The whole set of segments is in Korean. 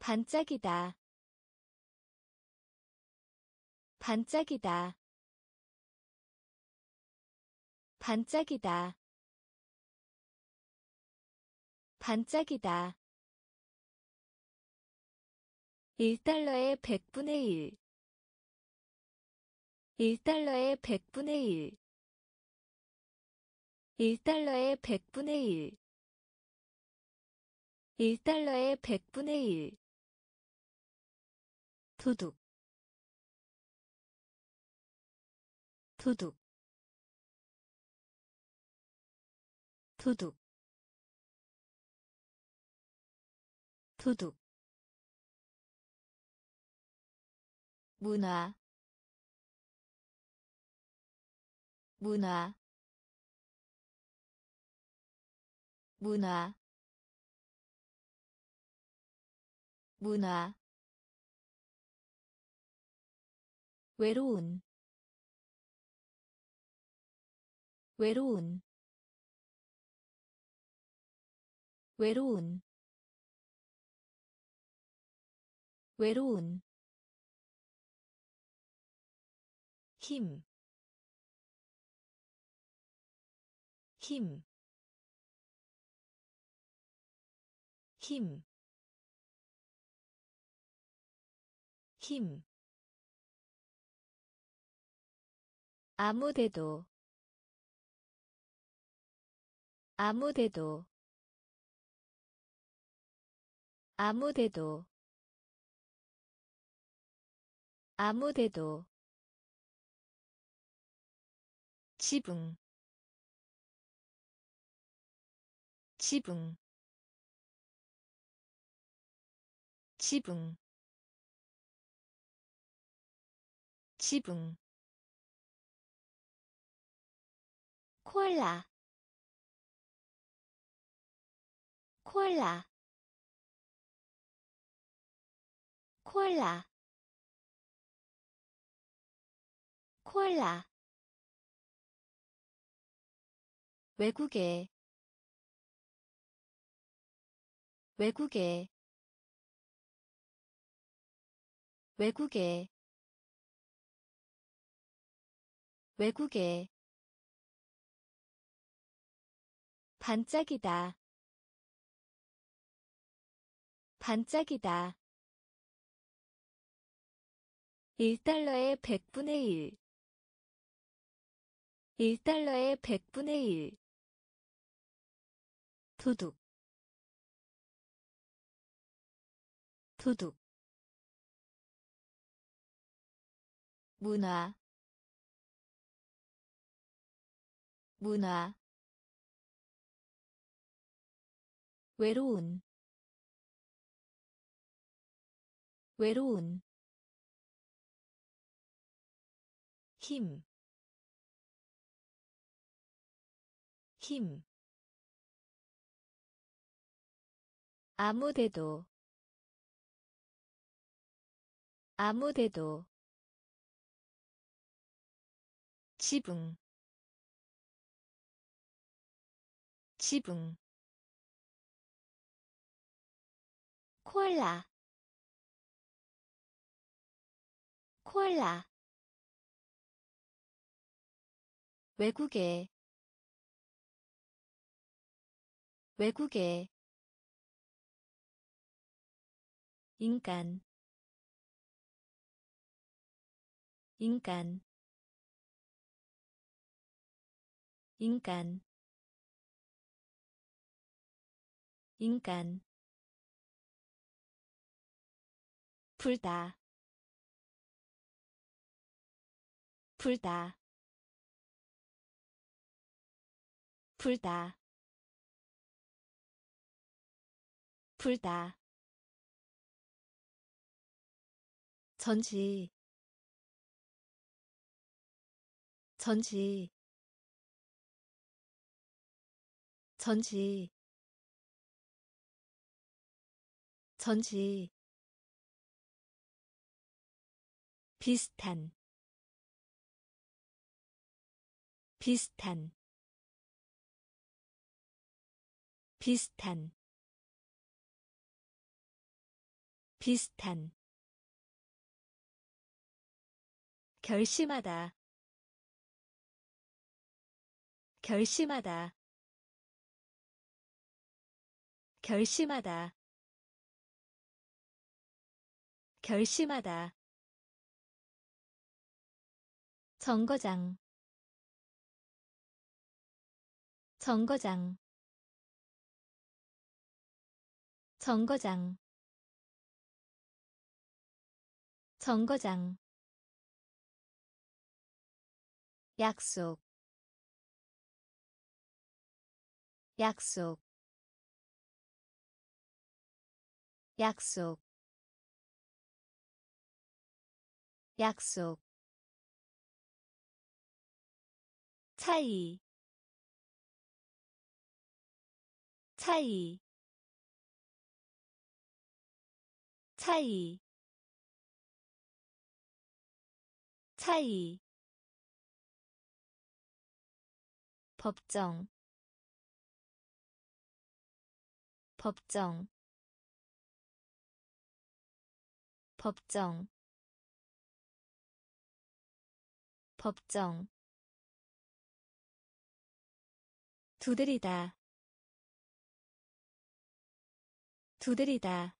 반짝이다. 반짝이다. 반짝이다. 반짝이다. 1달러의 100분의 1. 1달러의 100분의 1. 1달러의 100분의 1. 1달러의 100분의 1. 도둑. 도둑. 도둑. 도둑. 문화. 문화. 문화. 문화. 외로운. 외로운. 외로운. 외로운. 힘. 힘. 힘. 힘. 아무데도. 아무데도. 아무데도. 아무데도. 지붕. 지붕. 지붕. 지붕. 코알라. 코알라. 코알라. 코알라. 외국에. 외국에. 외국에. 외국에. 반짝이다. 반짝이다. 1달러의 100분의 1. 1달러의 100분의 1. 도둑. 도둑. 문화. 문화. 외로운. 외로운. 힘. 힘. 아무데도. 아무데도. 지붕. 지붕. 코알라. 코알라. 외국에. 외국에. 인간. 인간. 인간. 인간. 불다. 불다. 불다. 불다. 전지. 전지. 전지. 전지. 비슷한. 비슷한. 비슷한. 비슷한 결심하다 결심하다 결심하다 결심하다 정거장 정거장 정거장 정거장 약속 약속 약속 약속 차이 차이 차이 차이 법정 법정 법정 법정 두드리다 두드리다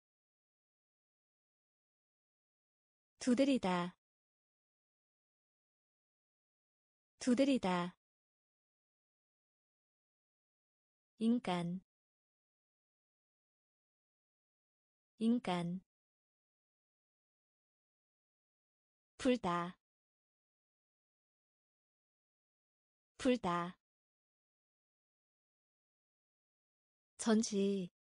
두드리다 두드리다 인간 인간 불다 불다 전지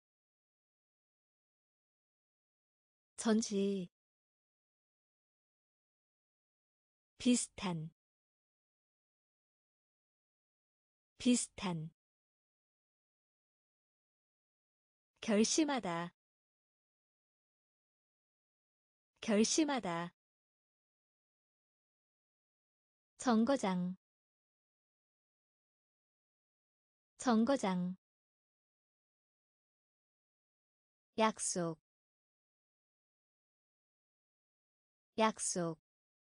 전지 비슷한 비슷한 결심하다 결심하다 정거장 정거장 약속 약속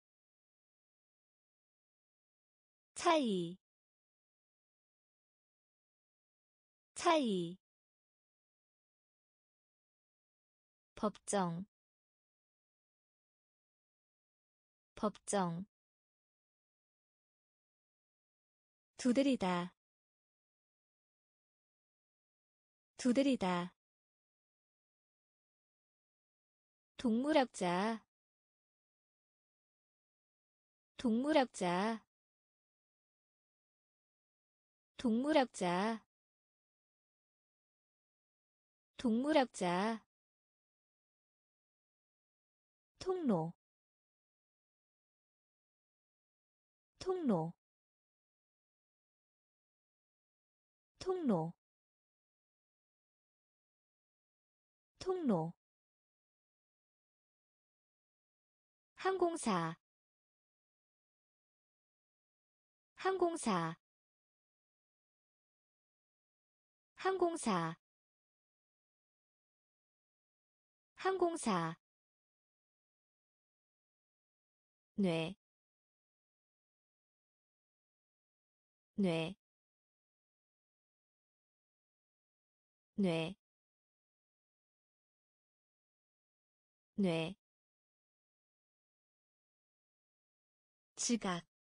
차이 차이 법정 법정 두드리다 두드리다 동물학자 동물학자 동물학자 동물학자 통로 통로 통로 통로 항공사 항공사 항공사 항공사 뇌, 뇌, 뇌, 뇌, 지각,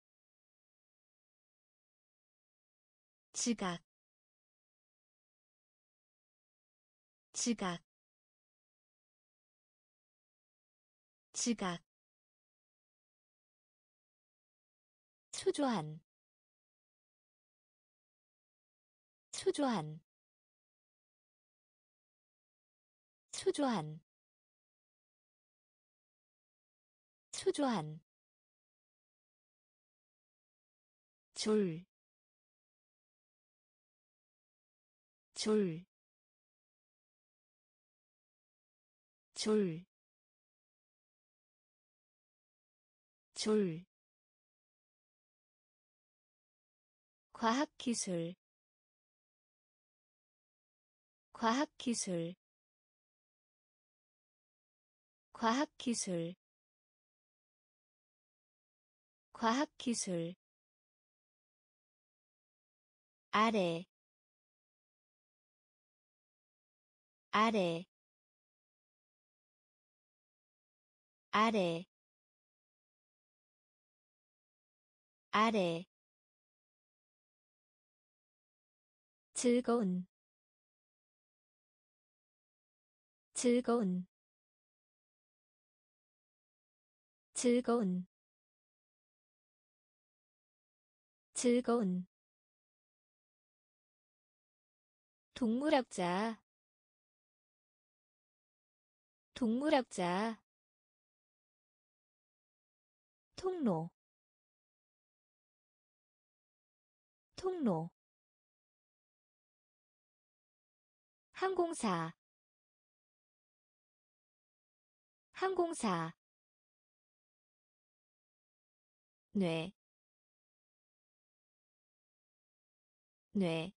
지각, 지각, 지각, 초조한, 초조한, 초조한, 초조한, 줄, 줄, 줄, 줄, 과학기술, 과학기술, 과학기술 과학기술 아래 아래 아래 아래 즐거운 즐거운 즐거운 즐거운 동물학자 동물학자 통로 통로 항공사 항공사 뇌 뇌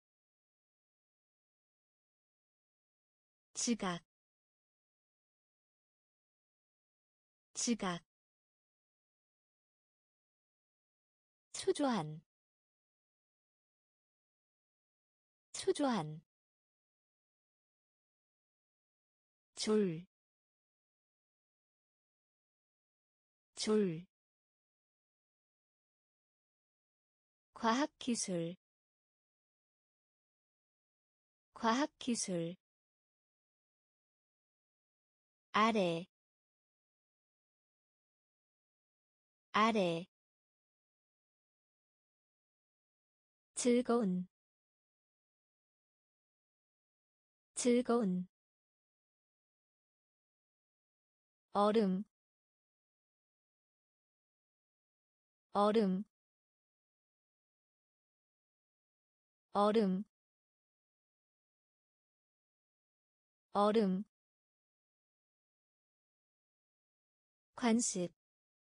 지각 지각 초조한 초조한 줄 줄 과학기술 과학기술 아래 아래 즐거운 즐거운 얼음 얼음 얼음 얼음 관습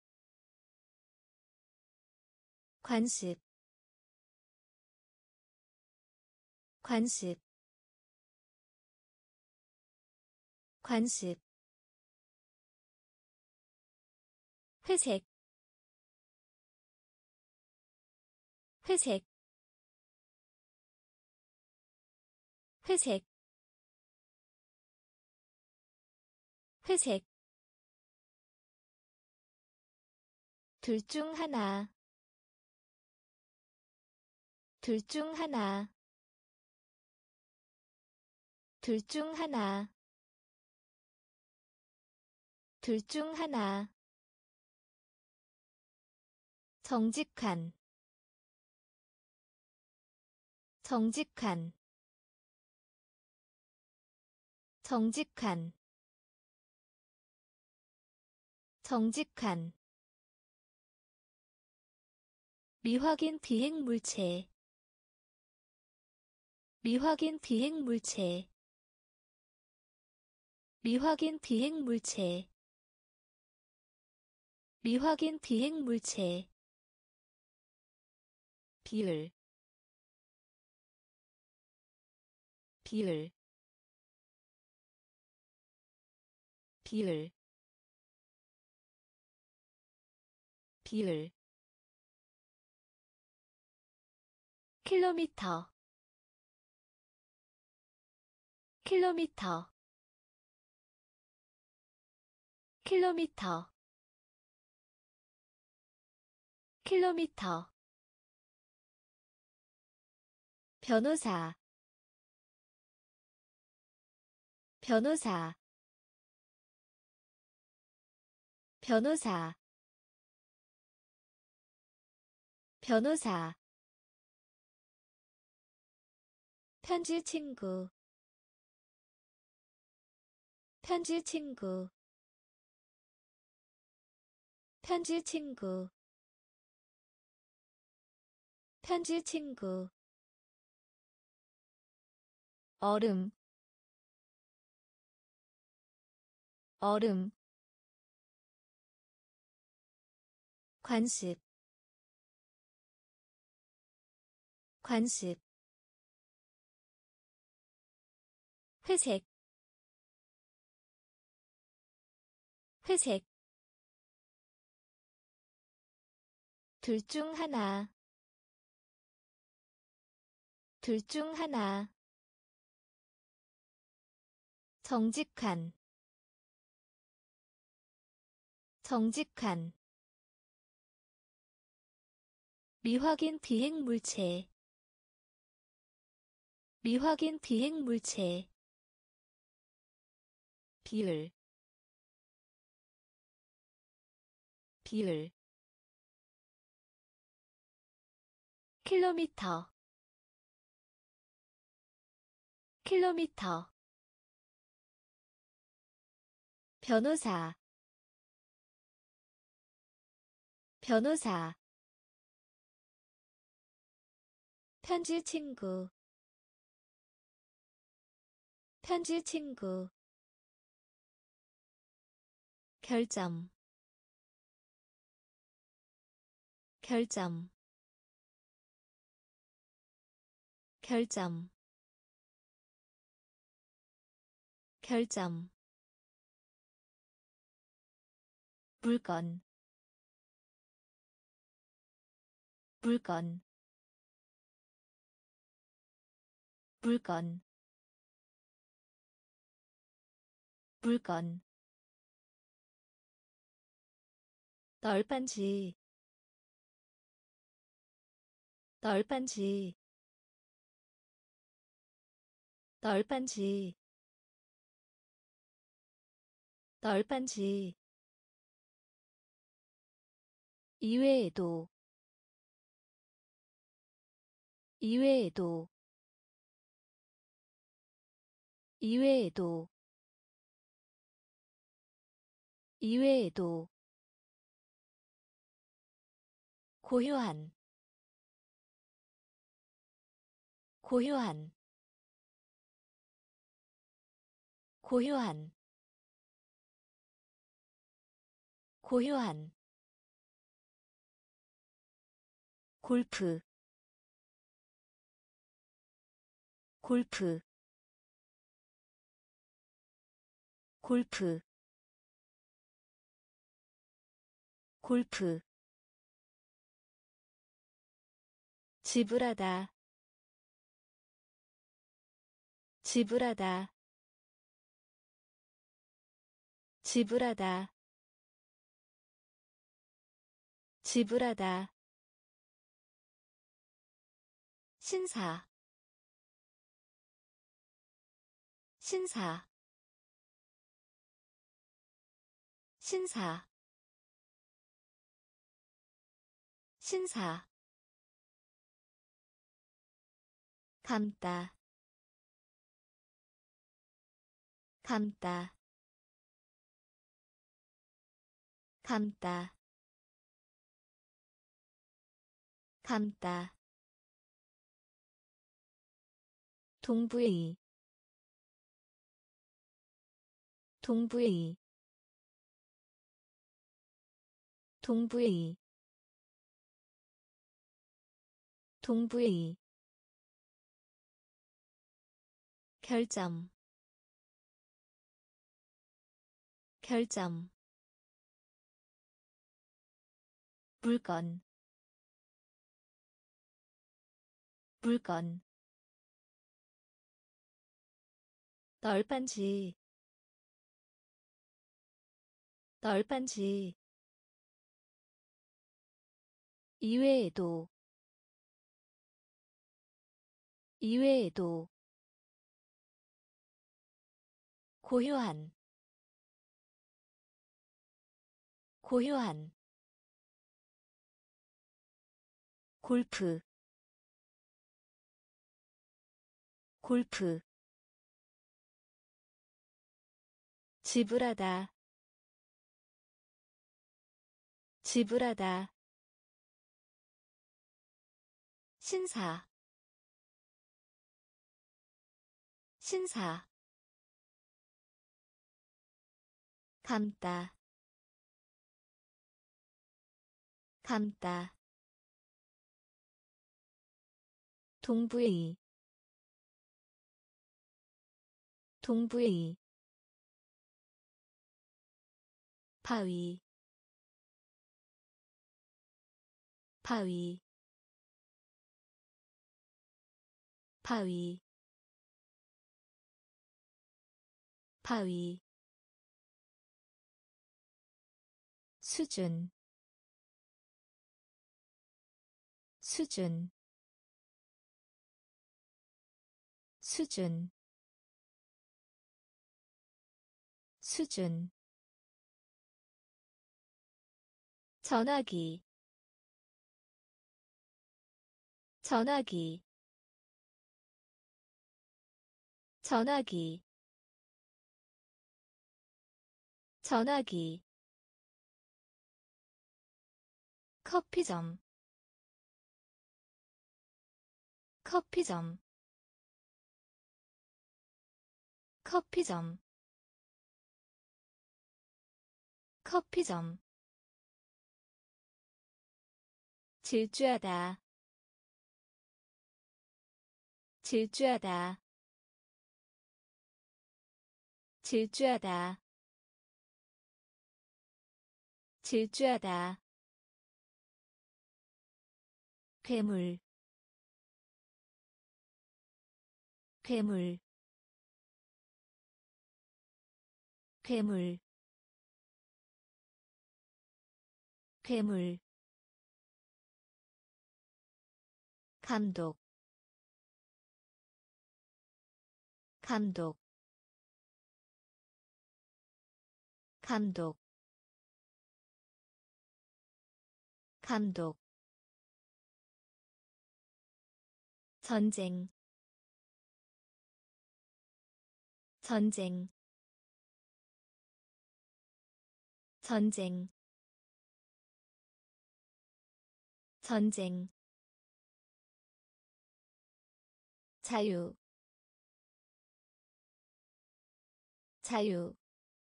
관습 관습 관습 회색 회색 회색 회색 둘 중 하나 둘 중 하나 둘 중 하나 둘 중 하나 정직한 정직한 정직한 정직한 미확인 비행물체 미확인 비행물체 미확인 비행물체 미확인 비행물체 비율 비율 비율 비율 킬로미터 킬로미터 킬로미터 킬로미터 변호사 변호사 변호사 변호사 편지 친구 편지 친구 편지 친구 편지 친구 얼음 얼음 관습 관습 회색 회색 둘 중 하나 둘 중 하나 정직한 정직한 미확인 비행물체 미확인 비행물체 비율 비율 킬로미터 킬로미터 변호사 변호사 편지 친구 편지 친구 결점 결점 결점 결점 물건 물건 물건 물건 널빤지 널빤지 널빤지 널빤지 이외에도 이외에도 이외에도 이외에도 고요한 고요한 고요한 고요한 골프 골프 골프 골프 지불하다 지불하다 지불하다 지불하다 신사 신사 신사 신사 감다 감다 감다 감다 동부의 동부의 동부의 동부의 결점 결점 물건 물건 널빤지 널빤지 이외에도 이외에도 고요한 고요한 골프 골프 지불하다 지불하다 신사 신사 감다 감다 동부의 동부의 바위 바위 바위 바위 수준 수준 수준 수준 전화기 전화기 전화기 전화기 커피점 커피점 커피점 커피점 질주하다 질주하다 질주하다 질주하다 괴물 괴물 괴물 괴물 감독 감독 감독 감독 전쟁 전쟁 전쟁 전쟁 자유 자유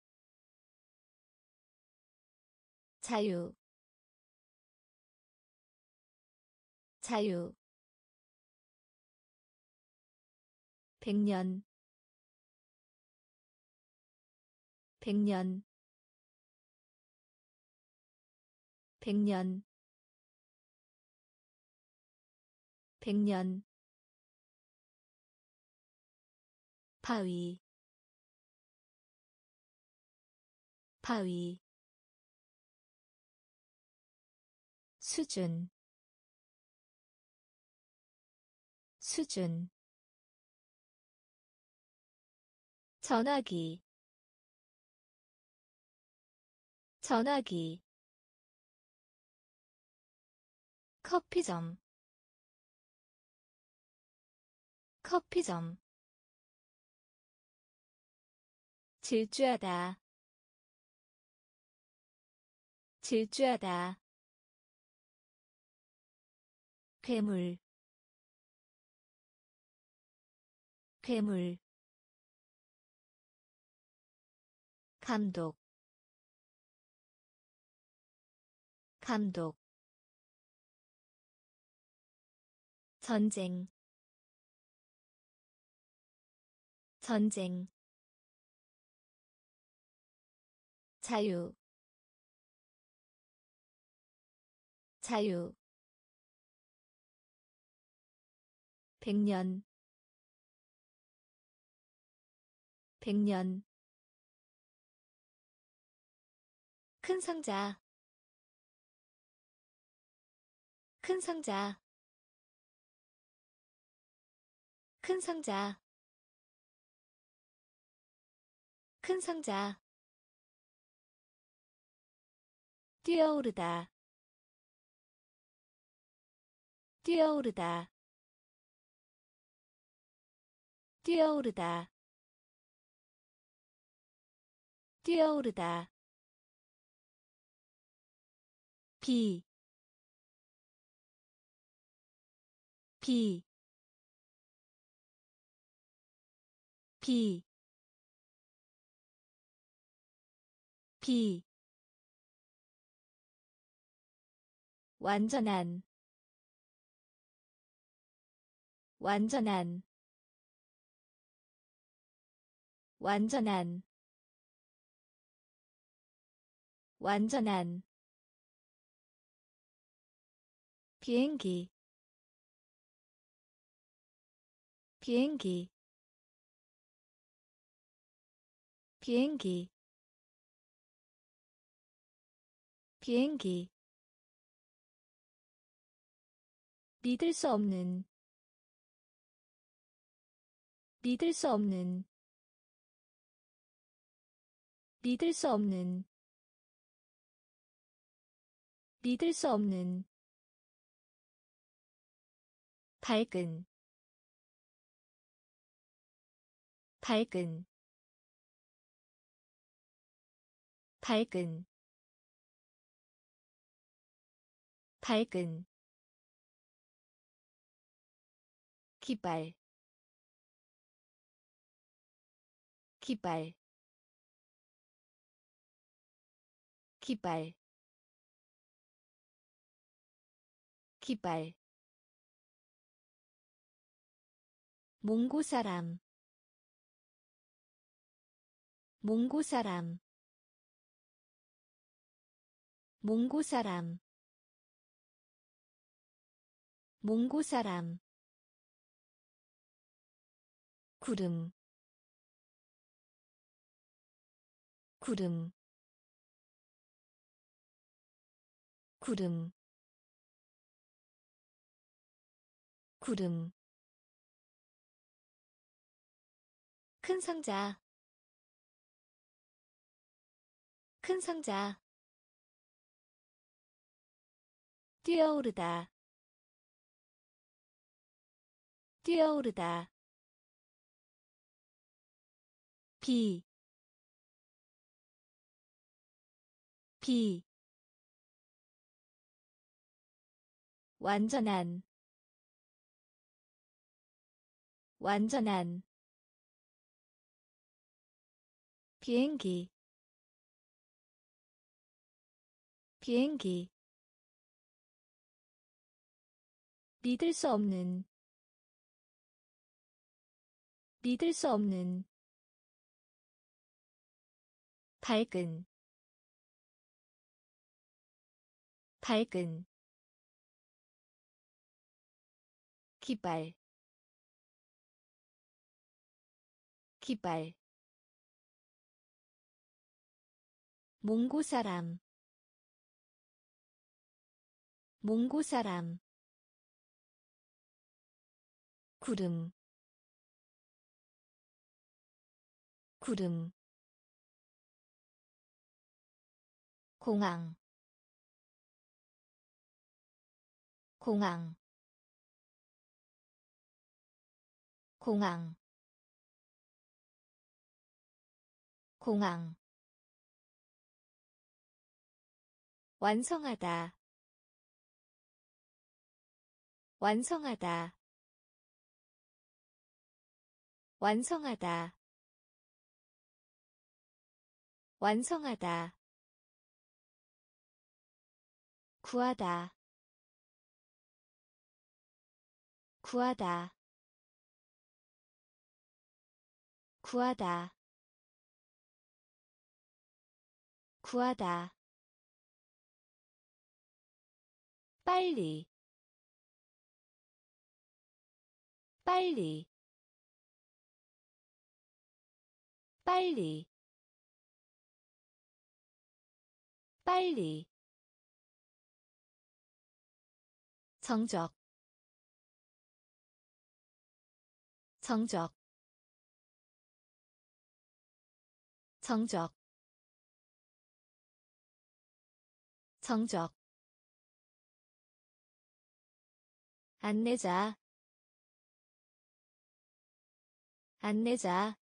자유 자유 100년 100년 100년 100년 바위 바위 수준 수준 전화기 전화기 커피점 커피점 질주하다 질주하다 괴물 괴물 감독 감독 전쟁 전쟁 자유 자유 100년 100년 큰 상자 큰 상자 큰 상자 큰 상자 뛰어오르다 뛰어오르다 뛰어오르다 뛰어오르다 비, 비, 비, 비, 완전한, 완전한, 완전한, 완전한 비행기 비행기 비행기 비행기 믿을 수 없는 믿을 수 없는 믿을 수 없는 믿을 수 없는 밝은 밝은 밝은 밝은 기발 기발 기발 기발 몽고 사람 몽고 사람 몽고 사람 몽고 사람 구름 구름 구름 구름 큰 상자 큰 상자 뛰어오르다 뛰어오르다 비 비 완전한 완전한 비행기 비행기 믿을 수 없는 믿을 수 없는 밝은 밝은 기발 기발 몽고 사람 몽고 사람 구름 구름 공항 공항 공항 공항 완성하다 완성하다 완성하다 완성하다 구하다 구하다 구하다 구하다 빨리 빨리 빨리 빨리 정적 정적 정적 정적 안내자 안내자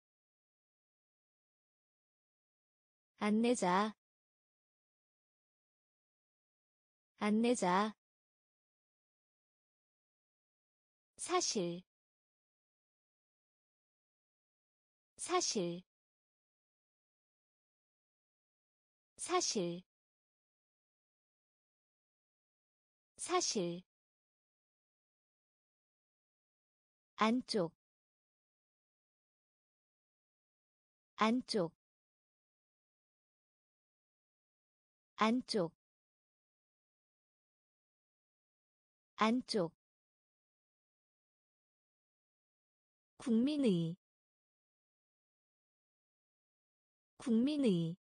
안내자 안내자 사실 사실 사실 사실 안쪽 안쪽 안쪽 안쪽 국민의 국민의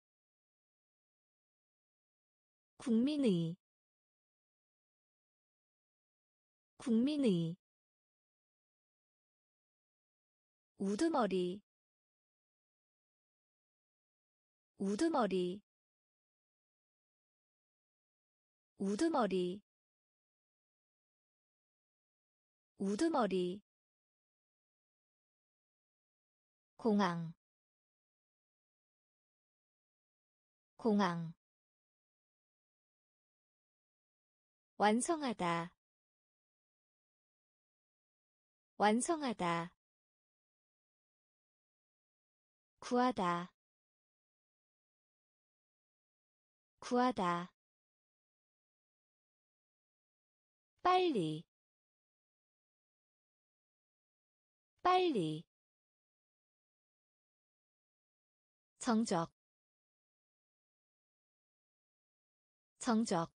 국민의 국민의 우두머리 우두머리 우두머리 우두머리 공항 공항 완성하다 완성하다 구하다 구하다 빨리 빨리 정적 정적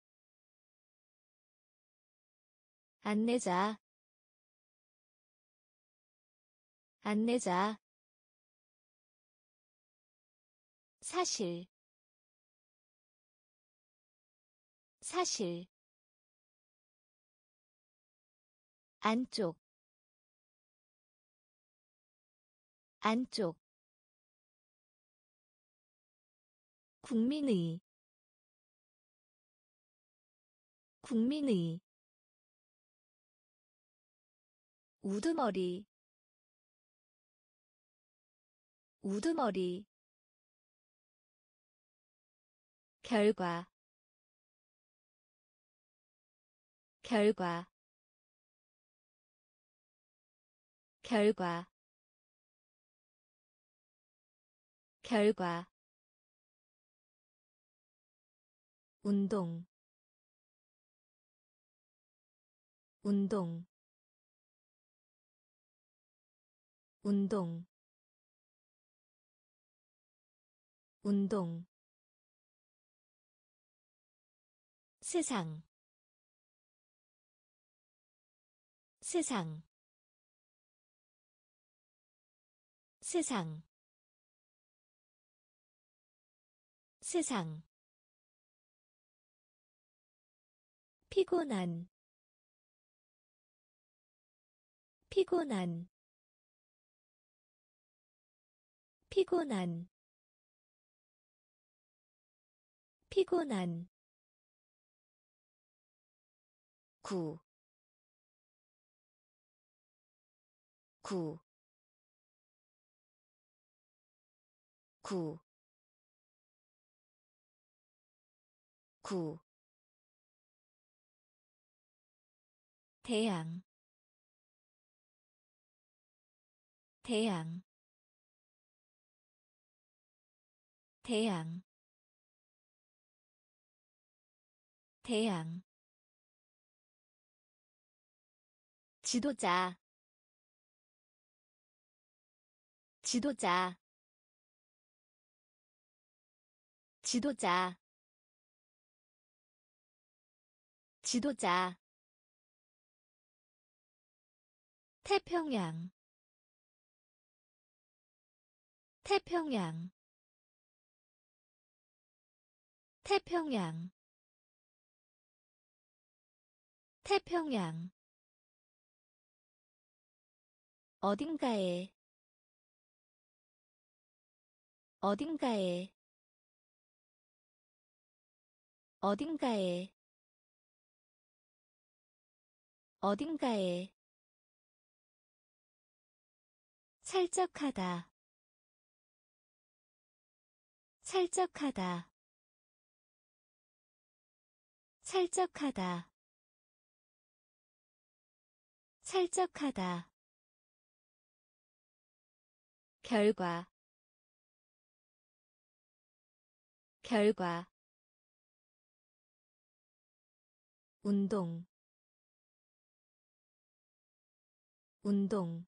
안내자 안내자 사실 사실 안쪽 안쪽 국민의 국민의 우두머리 우두머리 결과 결과 결과 결과 운동 운동 운동 운동 세상 세상 세상 세상 피곤한 피곤한 피곤한 피곤한 구, 구, 구, 구, 태양, 태양, 태양, 태양, 지도자, 지도자, 지도자, 지도자, 태평양, 태평양, 태평양, 태평양, 어딘가에, 어딘가에, 어딘가에, 어딘가에, 살짝하다, 살짝하다, 살짝하다, 살짝하다, 결과, 결과, 운동, 운동,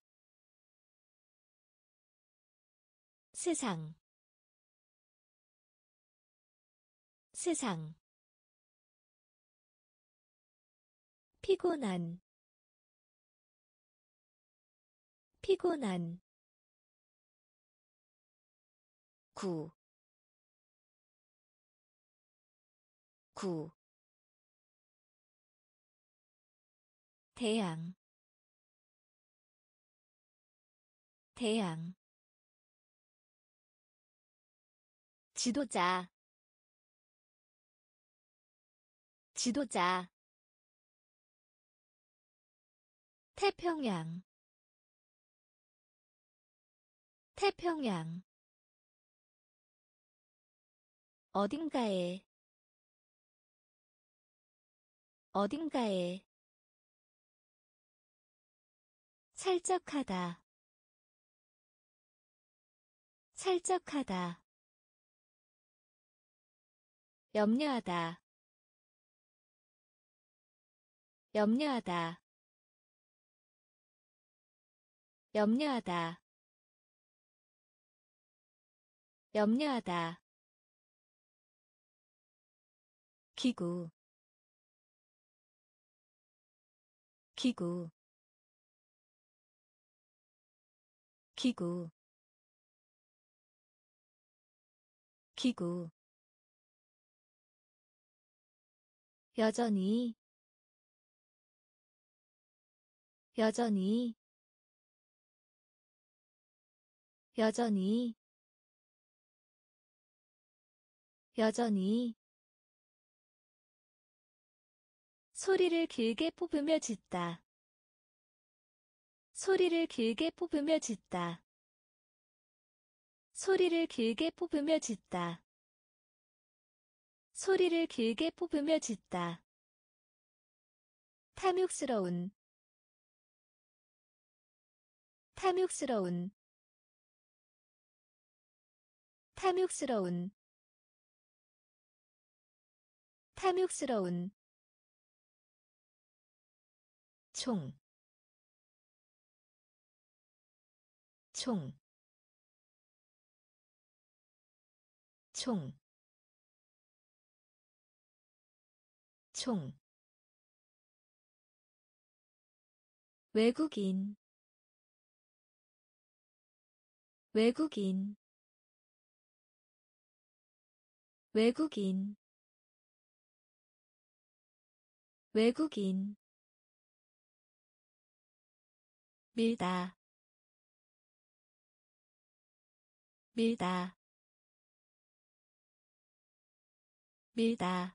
세상, 세상 피곤한 피곤한 구 구 태양 태양 지도자 지도자 태평양 태평양 어딘가에 어딘가에 살짝하다 살짝하다 염려하다 염려하다 염려하다 염려하다 기구 기구 기구 기구 여전히 여전히 여전히 여전히 소리를 길게 뽑으며 짖다 소리를 길게 뽑으며 짖다 소리를 길게 뽑으며 짖다 소리를 길게 뽑으며 짖다 탐욕스러운 탐욕스러운 탐욕스러운 탐욕스러운 총, 총, 총, 총 외국인 외국인 외국인 외국인 밀다 밀다 밀다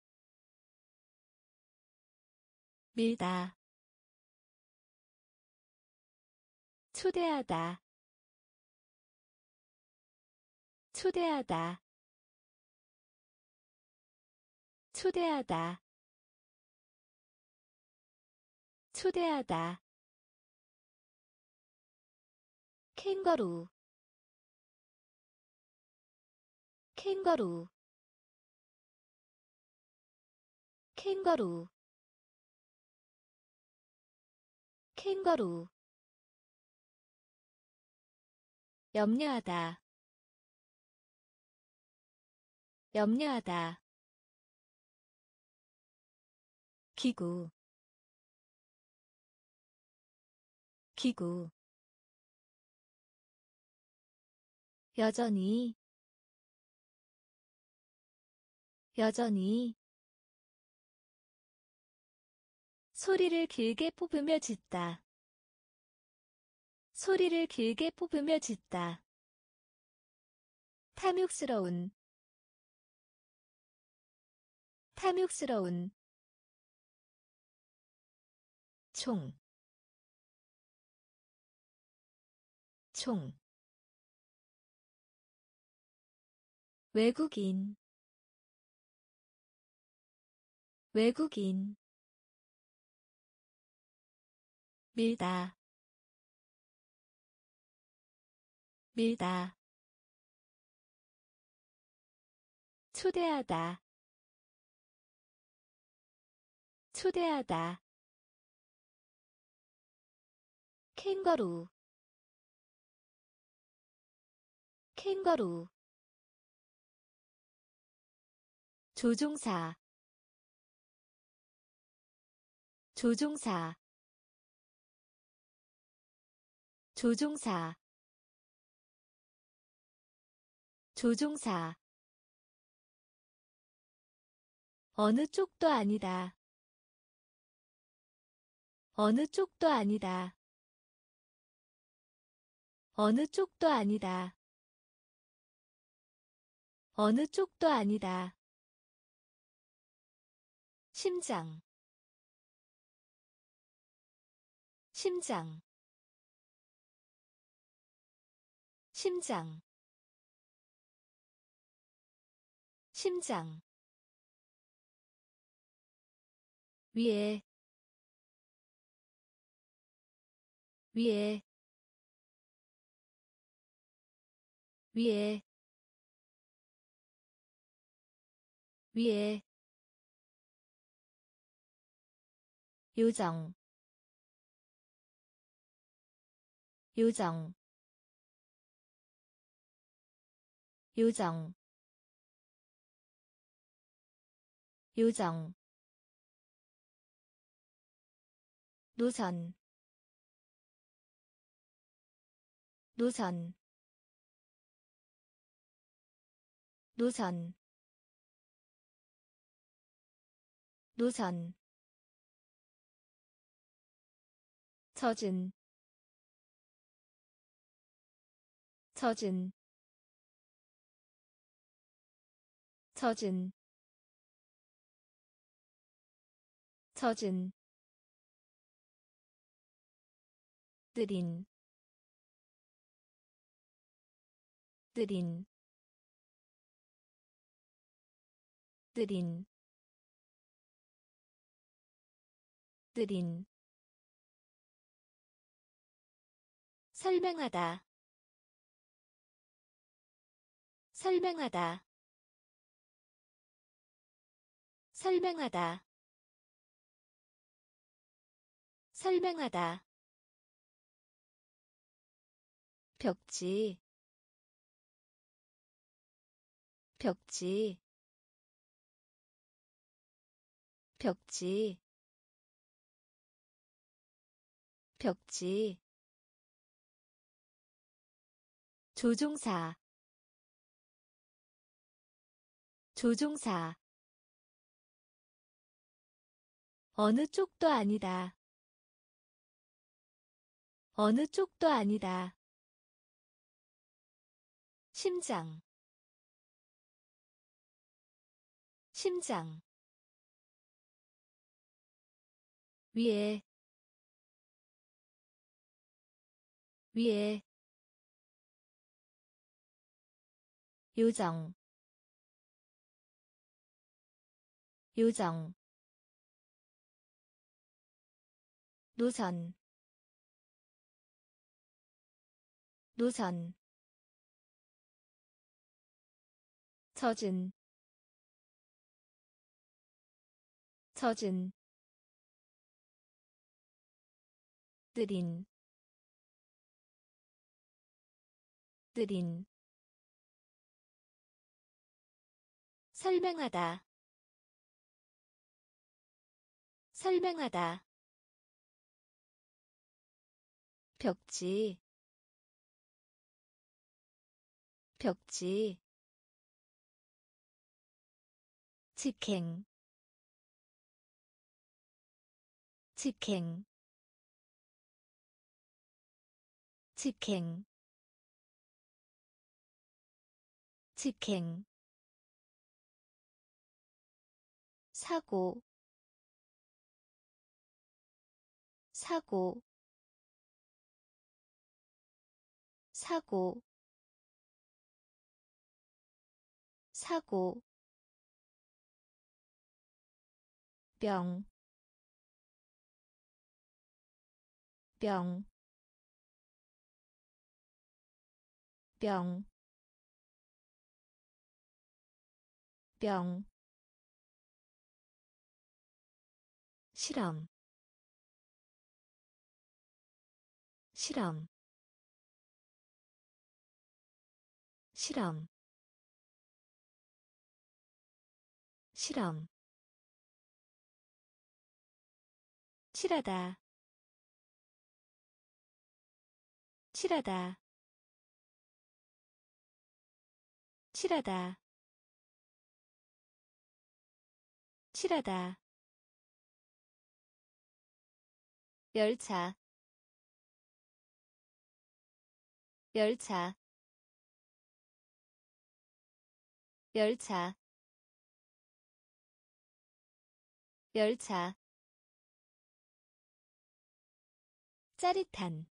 밀다 초대하다 초대하다 초대하다 초대하다 캥거루 캥거루 캥거루 캥거루 염려하다 염려하다 기구 기구 여전히 여전히 소리를 길게 뽑으며 짖다 소리를 길게 뽑으며 짖다 탐욕스러운 탐욕스러운 총, 총 외국인 외국인 밀다 밀다 초대하다 초대하다 캥거루 캥거루 조종사 조종사 조종사 조종사 어느 쪽도 아니다. 어느 쪽도 아니다. 어느 쪽도 아니다. 어느 쪽도 아니다. 심장 심장 심장 심장 위에 위에 위에 위에 요정 요정 요정 요정 노선 노선 노선 노선 젖은 젖은 젖은 젖은 느린 느린 느린 느린 설명하다 설명하다 설명하다 설명하다 벽지 벽지 벽지 벽지 조종사 조종사 어느 쪽도 아니다. 어느 쪽도 아니다. 심장 심장 위에 위에 요정 요정 노선 노선 젖은 젖은 느린 느린 설명하다 설명하다 벽지 벽지 직행 직행 직행 직행 사고 사고 사고 사고 병 병, 병, 병, 실험, 실험, 실험, 실험 칠하다 칠하다 칠하다 칠하다 열차 열차 열차 열차 짜릿한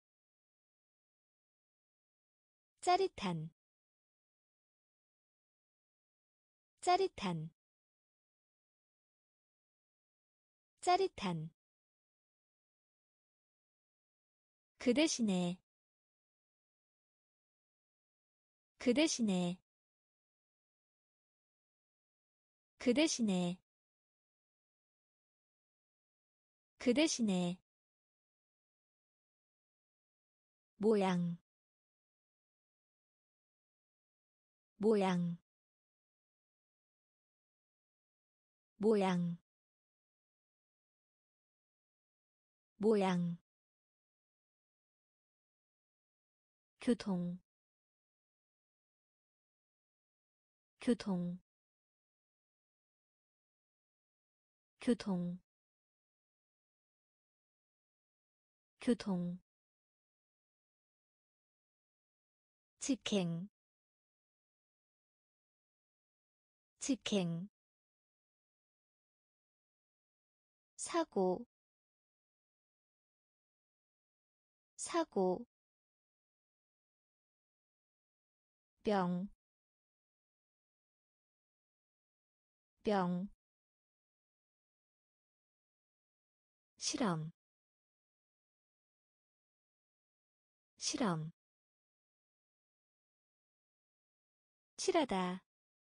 짜릿한 짜릿한 짜릿한 그 대신에 그 대신에 그 대신에 그 대신에 모양 모양 모양 모양 교통 교통 교통 교통 직행 직행 사고 사고 병 병 실험 실험 칠하다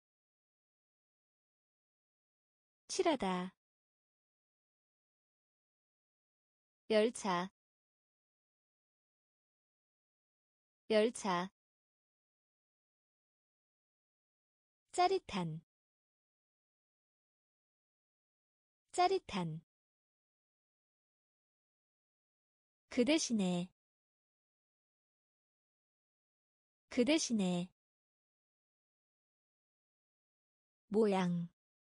칠하다 열차 열차 짜릿한 짜릿한 그 대신에 그 대신에 모양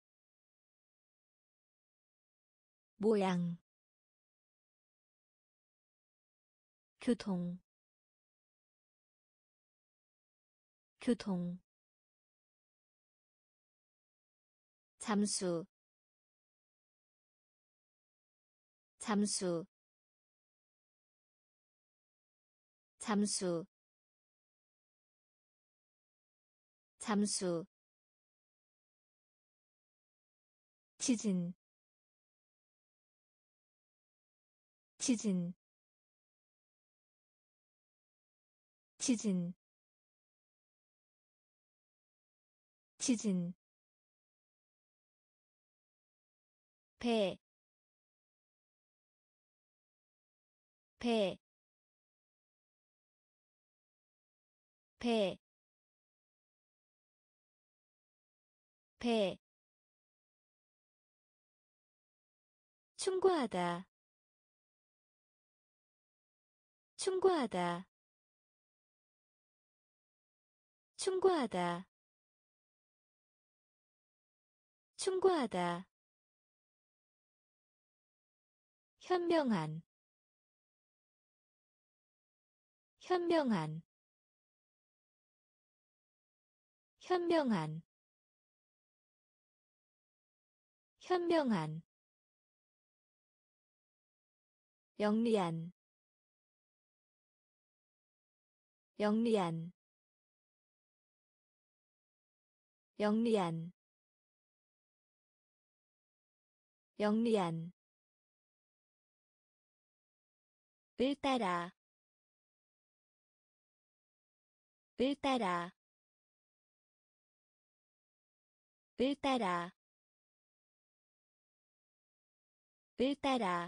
모양 교통 교통 잠수 잠수 잠수 잠수 지진 지진 지진 지진 배, 배, 배, 배, 충고하다, 충고하다, 충고하다, 충고하다, 현명한, 현명한, 현명한, 현명한, 영리한, 영리한, 영리한, 영리한, 을 따라, 을 따라, 을 따라, 을 따라,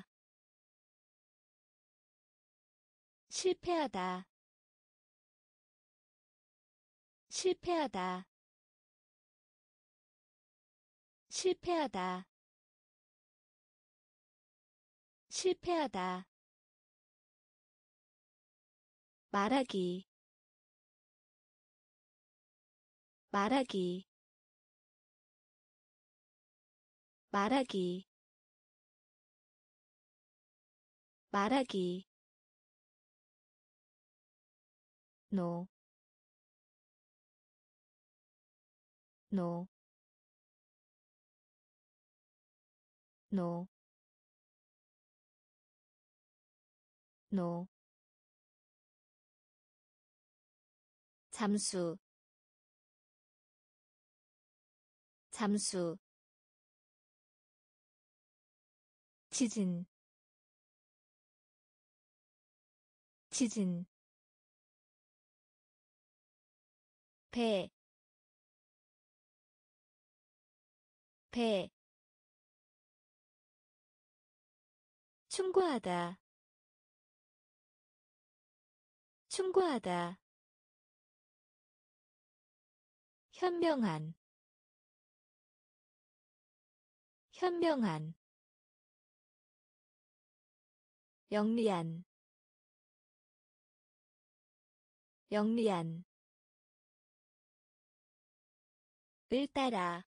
실패하다, 실패하다, 실패하다 실패하다 말하기 말하기 말하기 말하기 노, 노, 노, 노, 잠수, 잠수, 지진, 지진, 배, 배, 충고하다, 충고하다, 현명한, 현명한, 영리한, 영리한, 을 따라,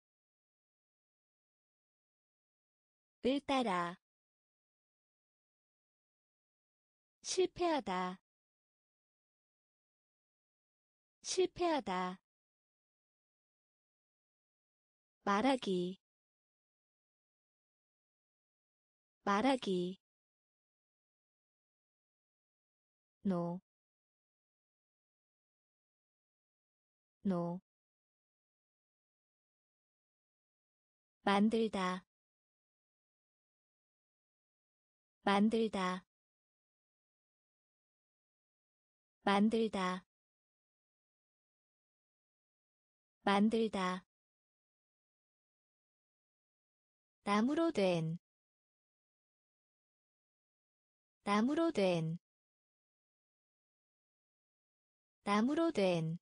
을 따라, 실패하다, 실패하다, 말하기, 말하기, 노, 노, 만들다, 만들다, 만들다, 만들다, 나무로 된, 나무로 된, 나무로 된,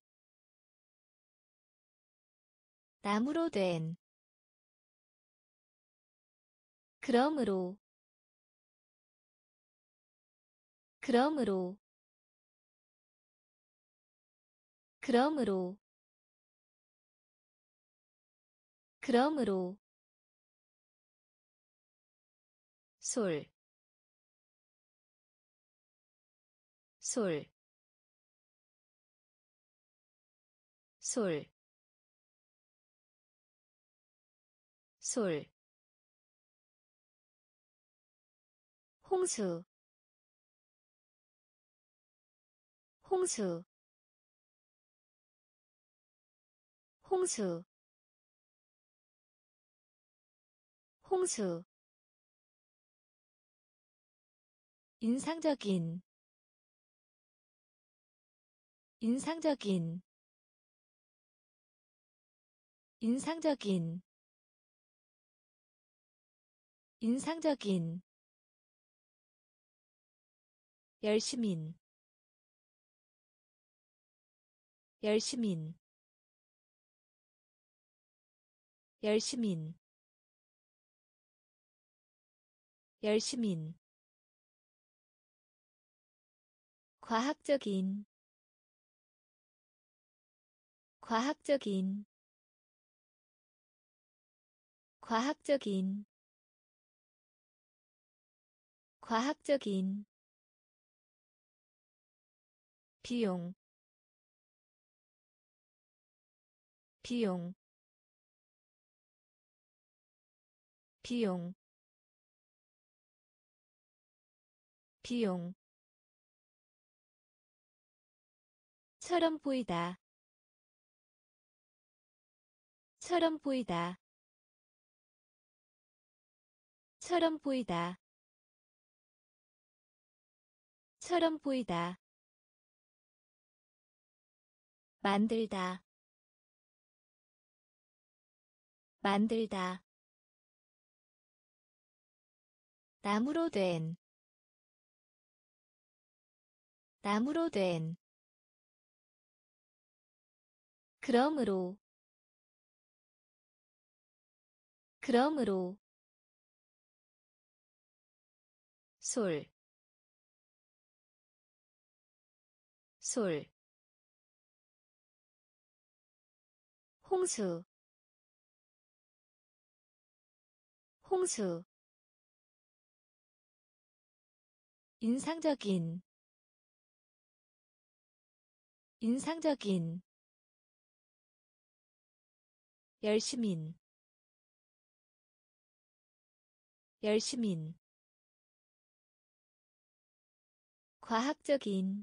나무로 된, 그러므로, 그러므로, 그러므로, 그러므로, 솔, 솔, 솔, 솔, 홍수, 홍수, 홍수, 홍수, 인상적인, 인상적인, 인상적인, 인상적인, 열심인, 열심인, 열심인, 열심인, 과학적인, 과학적인, 과학적인, 과학적인, 비용, 비용, 비용, 비용, 처럼 보이다, 처럼 보이다, 처럼 보이다, 처럼 보이다, 만들다, 만들다, 나무로 된, 나무로 된, 그러므로, 그러므로 솔, 솔, 홍수, 홍수, 인상적인, 인상적인, 열심인, 열심인, 과학적인,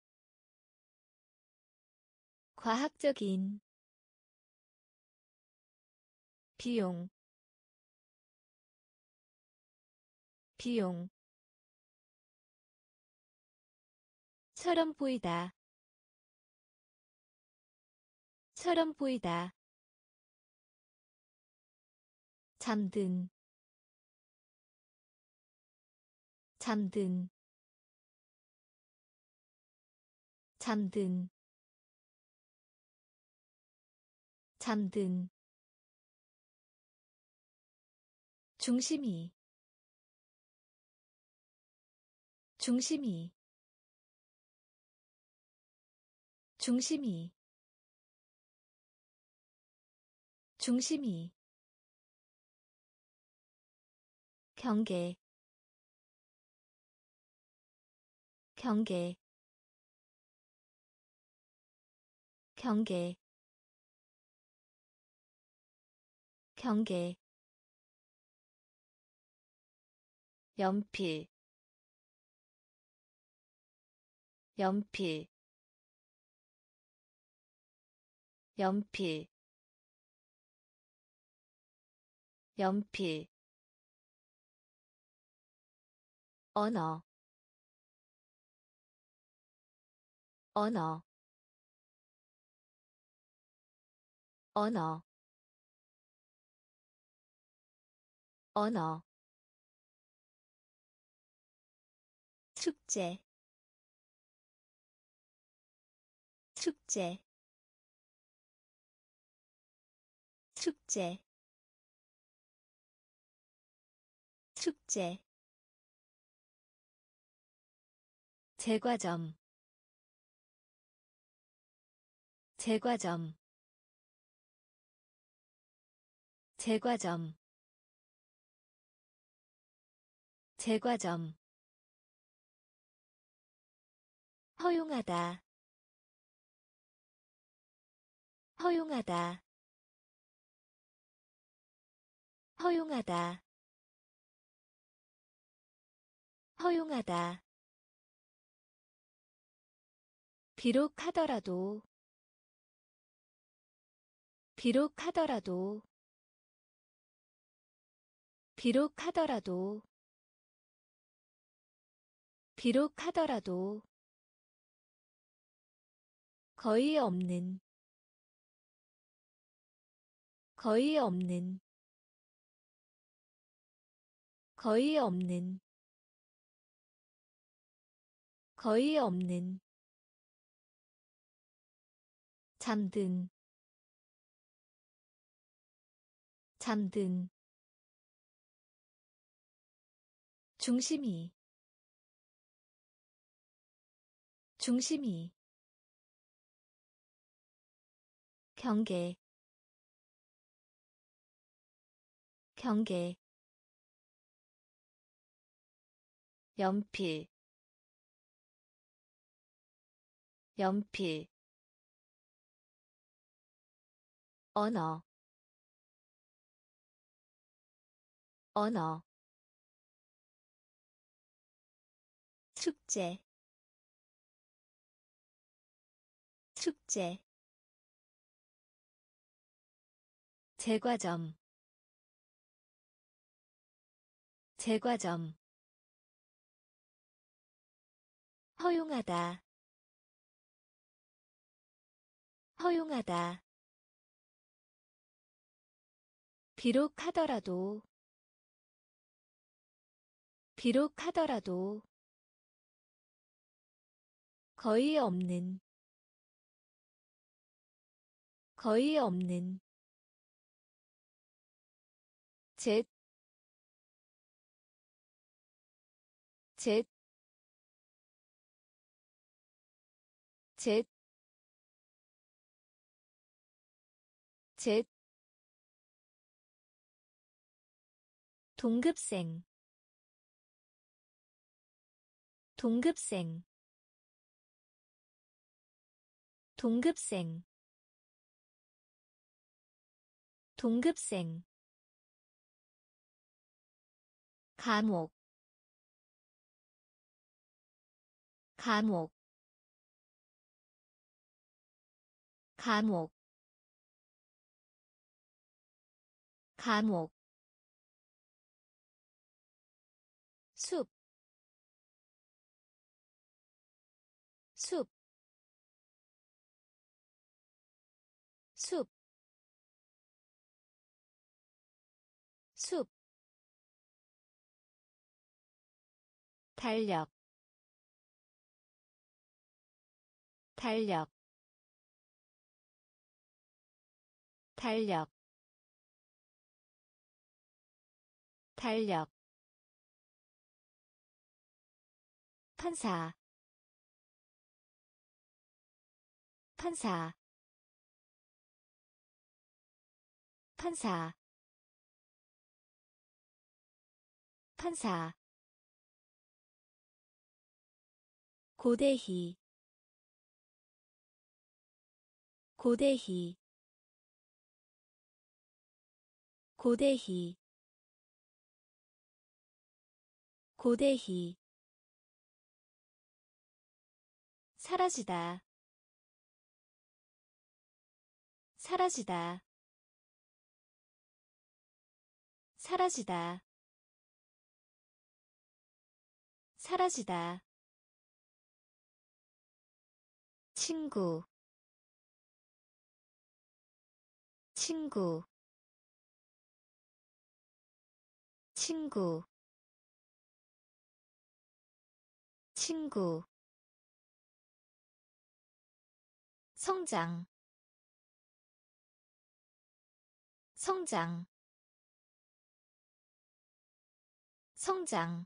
과학적인, 비용, 비용, 처럼 보이다, 처럼 보이다, 잠든, 잠든, 잠든, 잠든, 중심이, 중심이, 중심이, 중심이, 경계, 경계, 경계, 경계, 연필, 연필, 연필, 연필, 언어, 언어, 언어, 언어, 축제, 축제, 축제, 축제, 제과점, 제과점, 제과점, 제과점, 허용하다, 허용하다, 허용하다, 허용하다, 비록 하더라도, 비록 하더라도, 비록 하더라도, 비록 하더라도, 거의 없는, 거의 없는, 거의 없는, 거의 없는, 잠든, 잠든, 중심이, 중심이, 경계, 경계, 연필, 연필, 언어, 언어, 축제, 축제, 제과점, 제과점, 허용하다, 허용하다, 비록 하더라도, 비록 하더라도, 거의 없는, 거의 없는, 젯, 젯, 젯, 젯, 동급생, 동급생, 동급생, 동급생, 감옥, 감옥, 감옥, 감옥, 숲, 숲, 숲, 숲, 달력, 달력, 달력, 달력, 판사, 판사, 판사, 판사, 고대희, 고대희, 고대희, 고대희, 사라지다, 사라지다, 사라지다, 사라지다, 친구, 친구, 친구, 친구, 성장, 성장, 성장,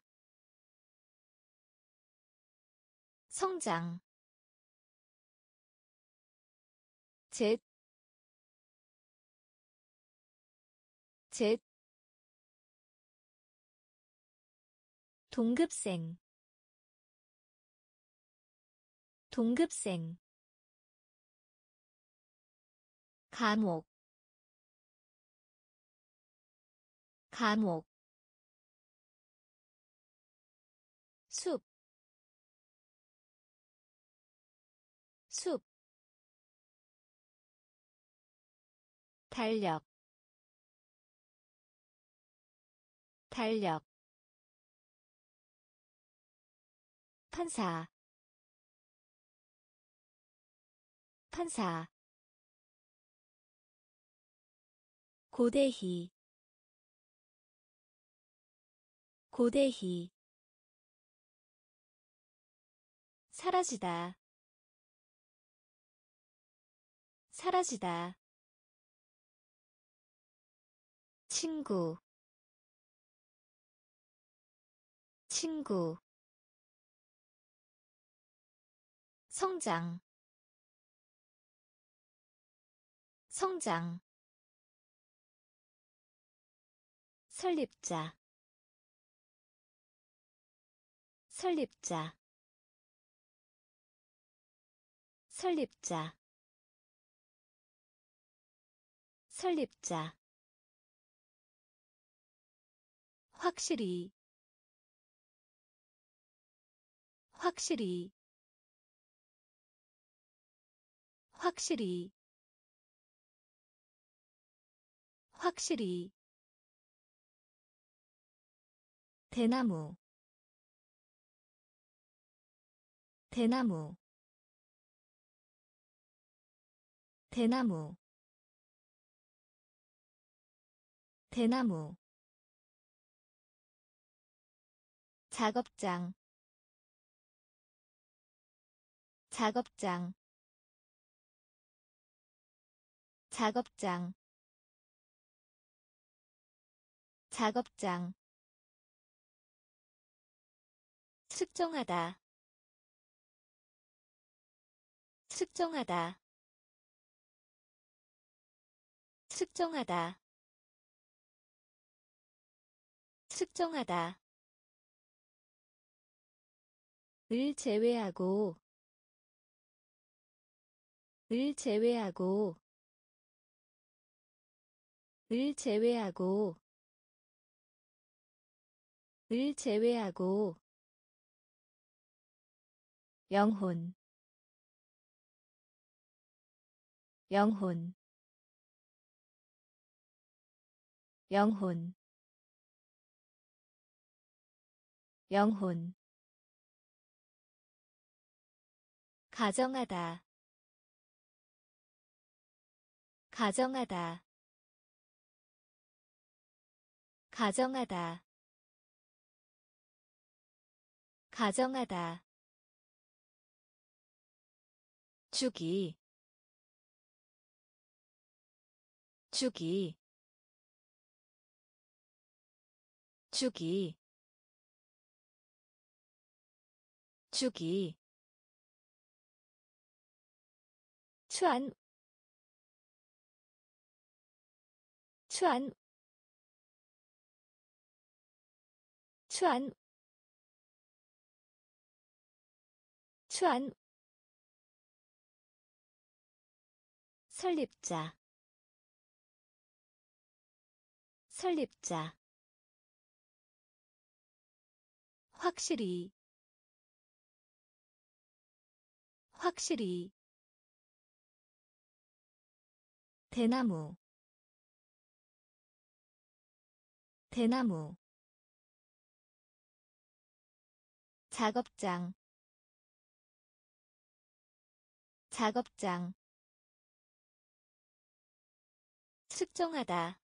성장, 젯, 젯, 동급생, 동급생, 감옥, 감옥, 숲, 숲, 달력, 달력, 판사, 판사, 고대희, 고대희, 사라지다, 사라지다, 친구, 친구, 성장, 성장, 설립자, 설립자, 설립자, 설립자, 확실히, 확실히, 확실히, 확실히, 대나무, 대나무, 대나무, 대나무, 작업장, 작업장, 작업장, 작업장 측정하다 측정하다 측정하다 측정하다 을 제외하고 을 제외하고 을 제외하고 을 제외하고 영혼 영혼 영혼 영혼 가정하다 가정하다 가정하다 가정하다 주기 주기 주기 주기 추안 추안 추안 추안 설립자 설립자 확실히 확실히 대나무 대나무 작업장 작업장 측정하다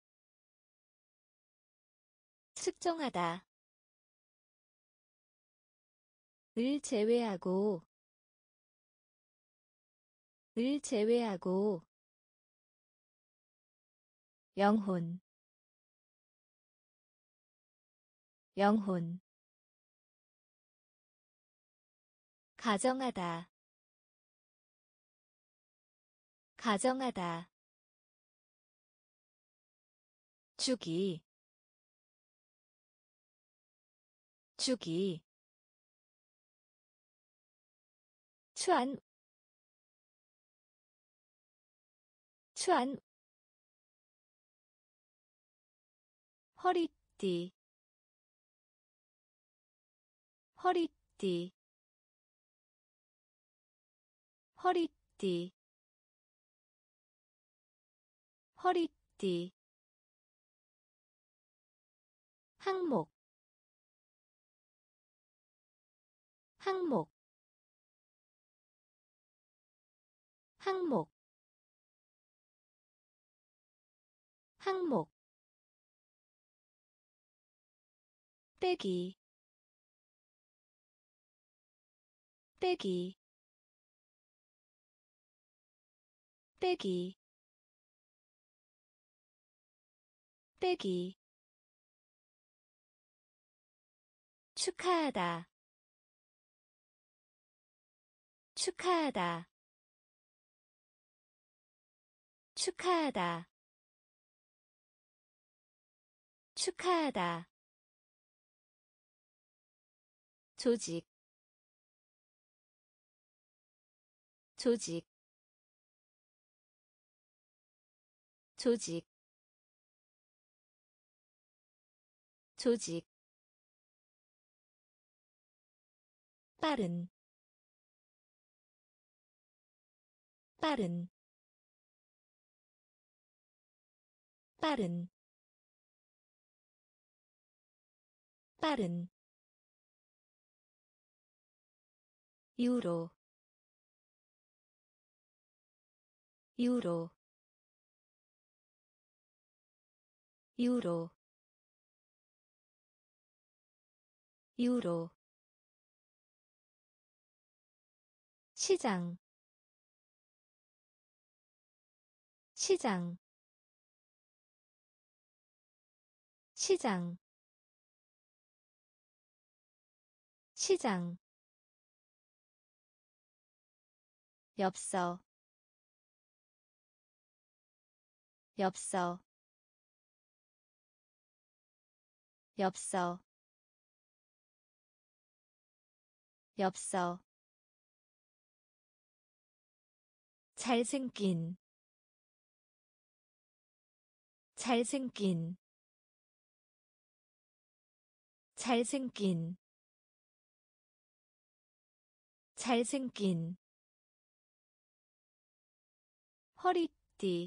측정하다 을 제외하고 을 제외하고 영혼 영혼 가정하다 가정하다 주기 주기 추안 추안 허리띠 허리띠 허리띠 허리띠 항목 항목 항목 항목 빼기 빼기 빼기 빼기 축하하다 축하하다 축하하다 축하하다 조직 조직 조직 조직 빠른 빠른 빠른 빠른 유로 유로 유로 유로 시장 시장 시장 시장 엽서 엽서 엽서 엽서 잘생긴 잘생긴 잘생긴 잘생긴 허리띠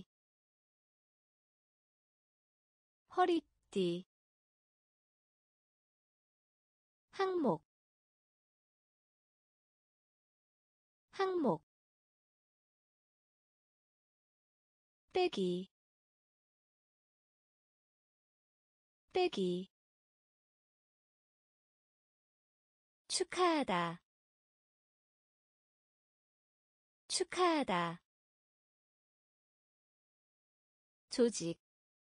허리띠 항목 항목 빼기 빼기 축하하다 축하하다 조직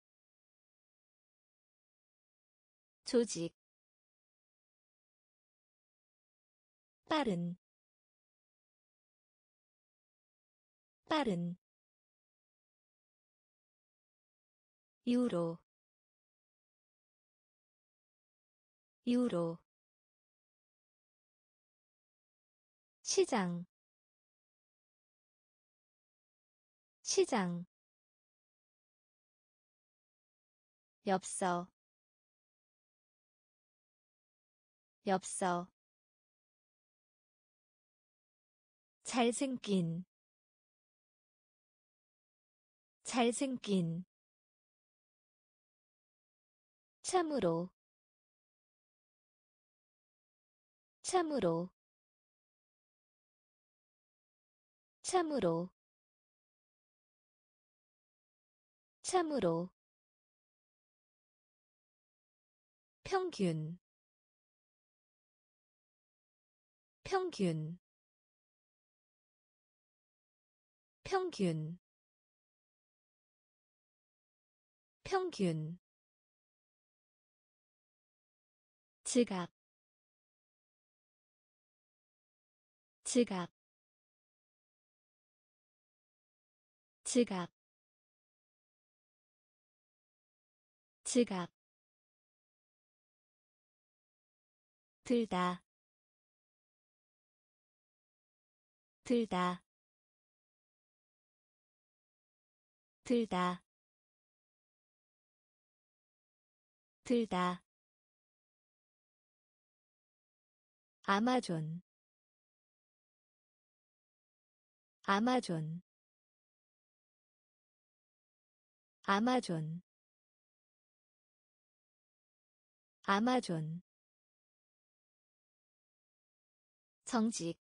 조직 빠른 빠른 유로 유로 시장 시장 엽서 엽서 잘생긴 잘생긴 참으로 참으로 참으로 참으로 평균 평균 평균 평균 지갑 지갑 지갑 지갑 들다 들다 들다 들다 아마존 아마존 아마존 아마존 정직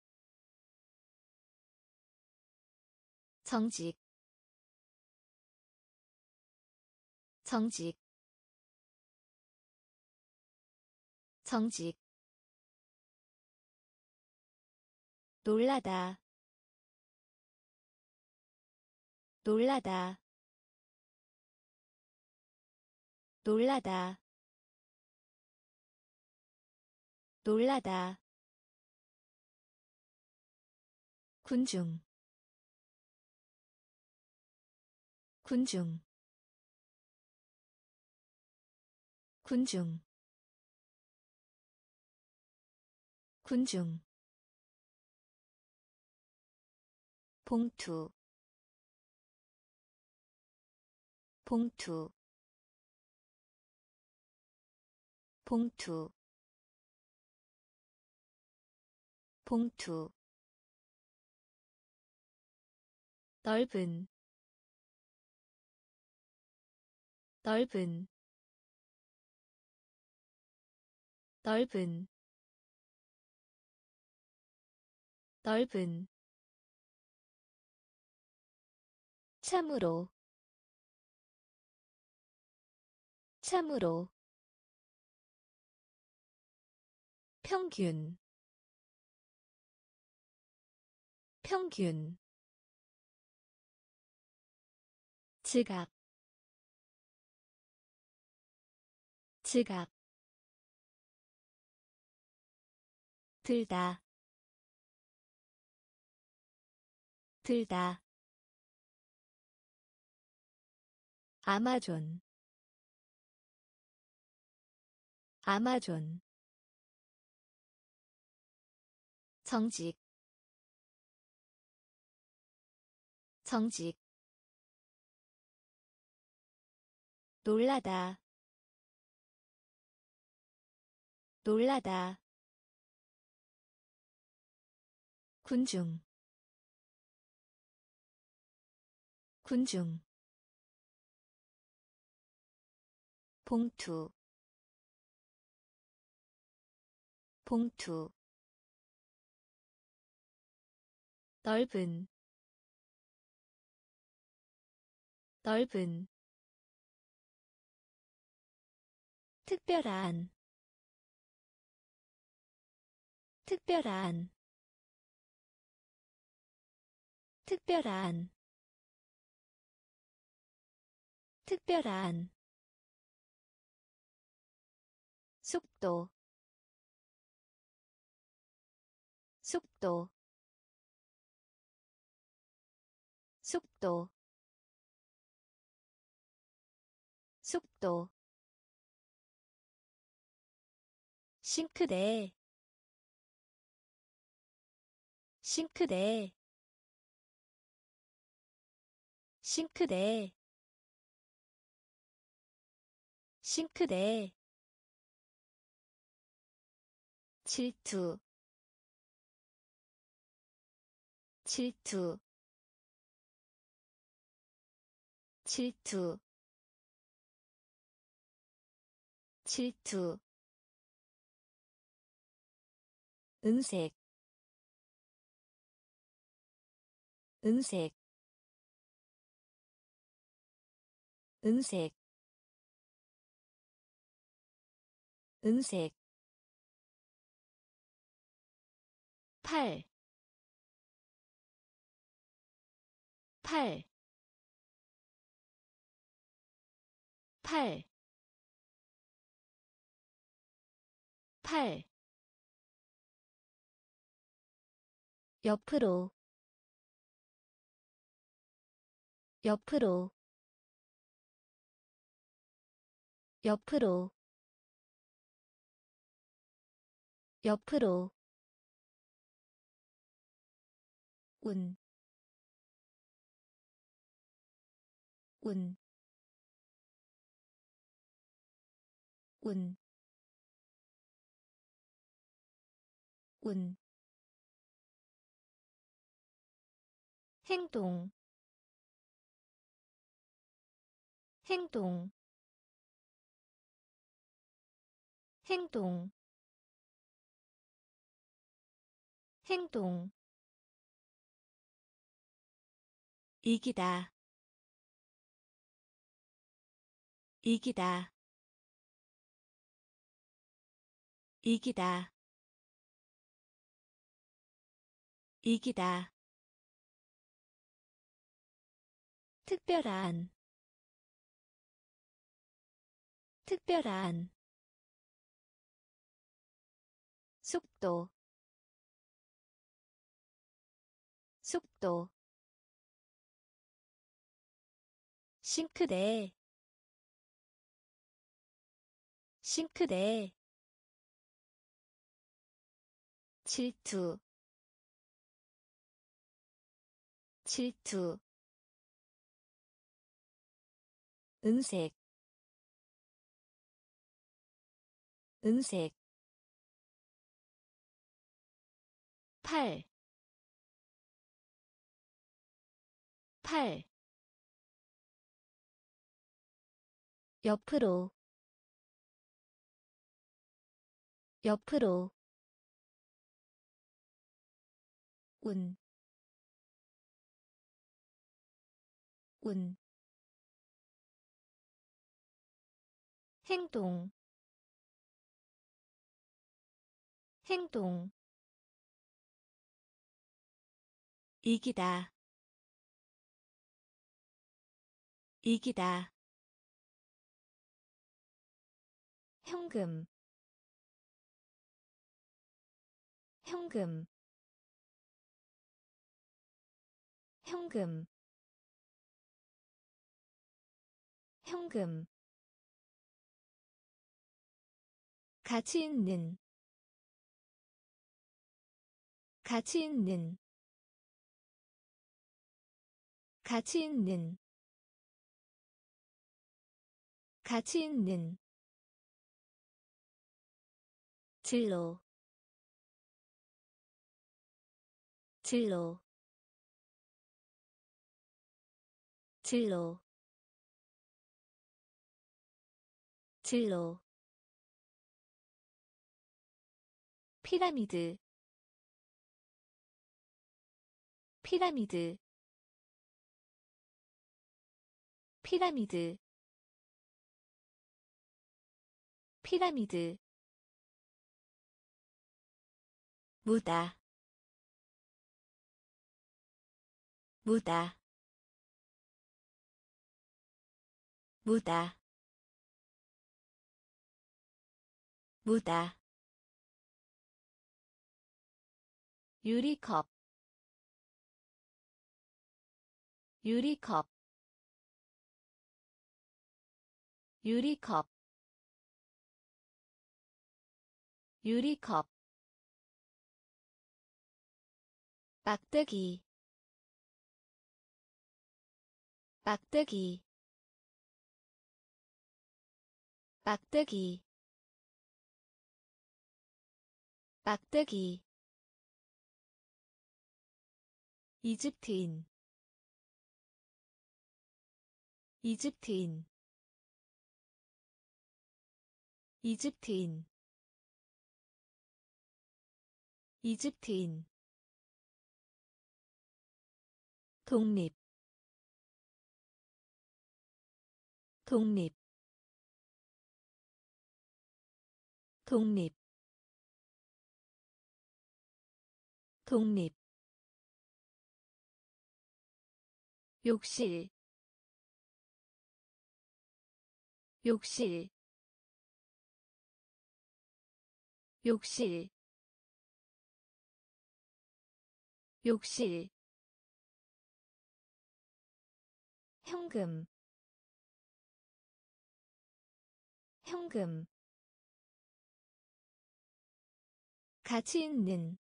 정직 정직 정직 놀라다 놀라다 놀라다 놀라다 군중 군중 군중 군중 봉투 봉투 봉투 봉투 넓은 넓은 넓은 넓은 참으로 참으로 평균 평균 지갑 지갑 들다 들다 아마존 아마존 정직 정직 놀라다 놀라다 군중 군중 봉투 봉투 넓은 넓은 특별한 특별한 특별한 특별한 속도 속도 속도 속도 싱크대 싱크대 싱크대 싱크대 질투 질투 질투 질투 은색 은색 은색 은색 팔, 팔, 팔, 팔, 옆으로, 옆으로, 옆으로, 옆으로, 운, 운, 운, 운, 행동, 행동, 행동, 행동, 이기다, 이기다, 이기다, 이기다, 특별한, 특별한, 속도, 속도, 싱크대, 싱크대, 질투, 질투, 은색, 은색, 팔, 팔, 옆으로, 옆으로, 운, 운, 행동, 행동, 이기다, 이기다, 현금 현금 현금 현금 가치 있는 가치 있는 가치 있는 가치 있는 진로 진로 진로 진로 피라미드 피라미드 피라미드 피라미드 무다 무다 무다 무다 유리컵 유리컵 유리컵 유리컵 막대기 막대기 막대기 막대기 이집트인 이집트인 이집트인 이집트인 독립 독립 독립 독립 욕실 욕실 욕실 욕실 현금 현금 가치 있는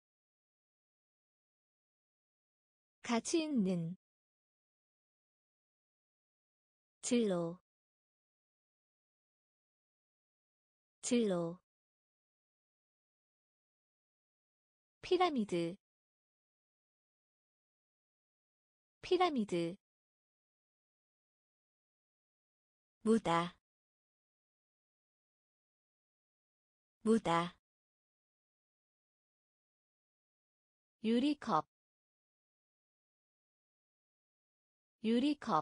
가치 있는 진로 진로 피라미드 피라미드 무다 무다 유리컵 유리컵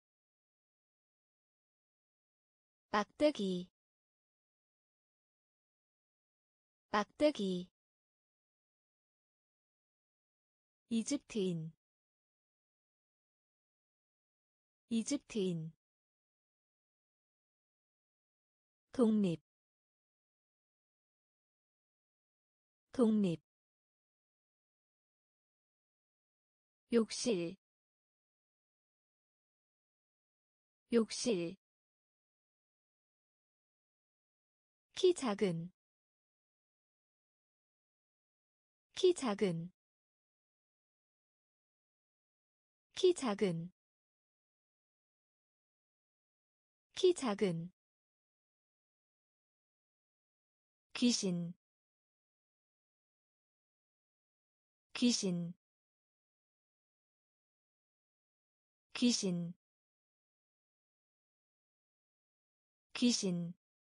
막대기 막대기 이집트인 이집트인 독립 독립 욕실 욕실 키 작은 키 작은 키 작은 키 작은 귀신 귀신 귀신 귀신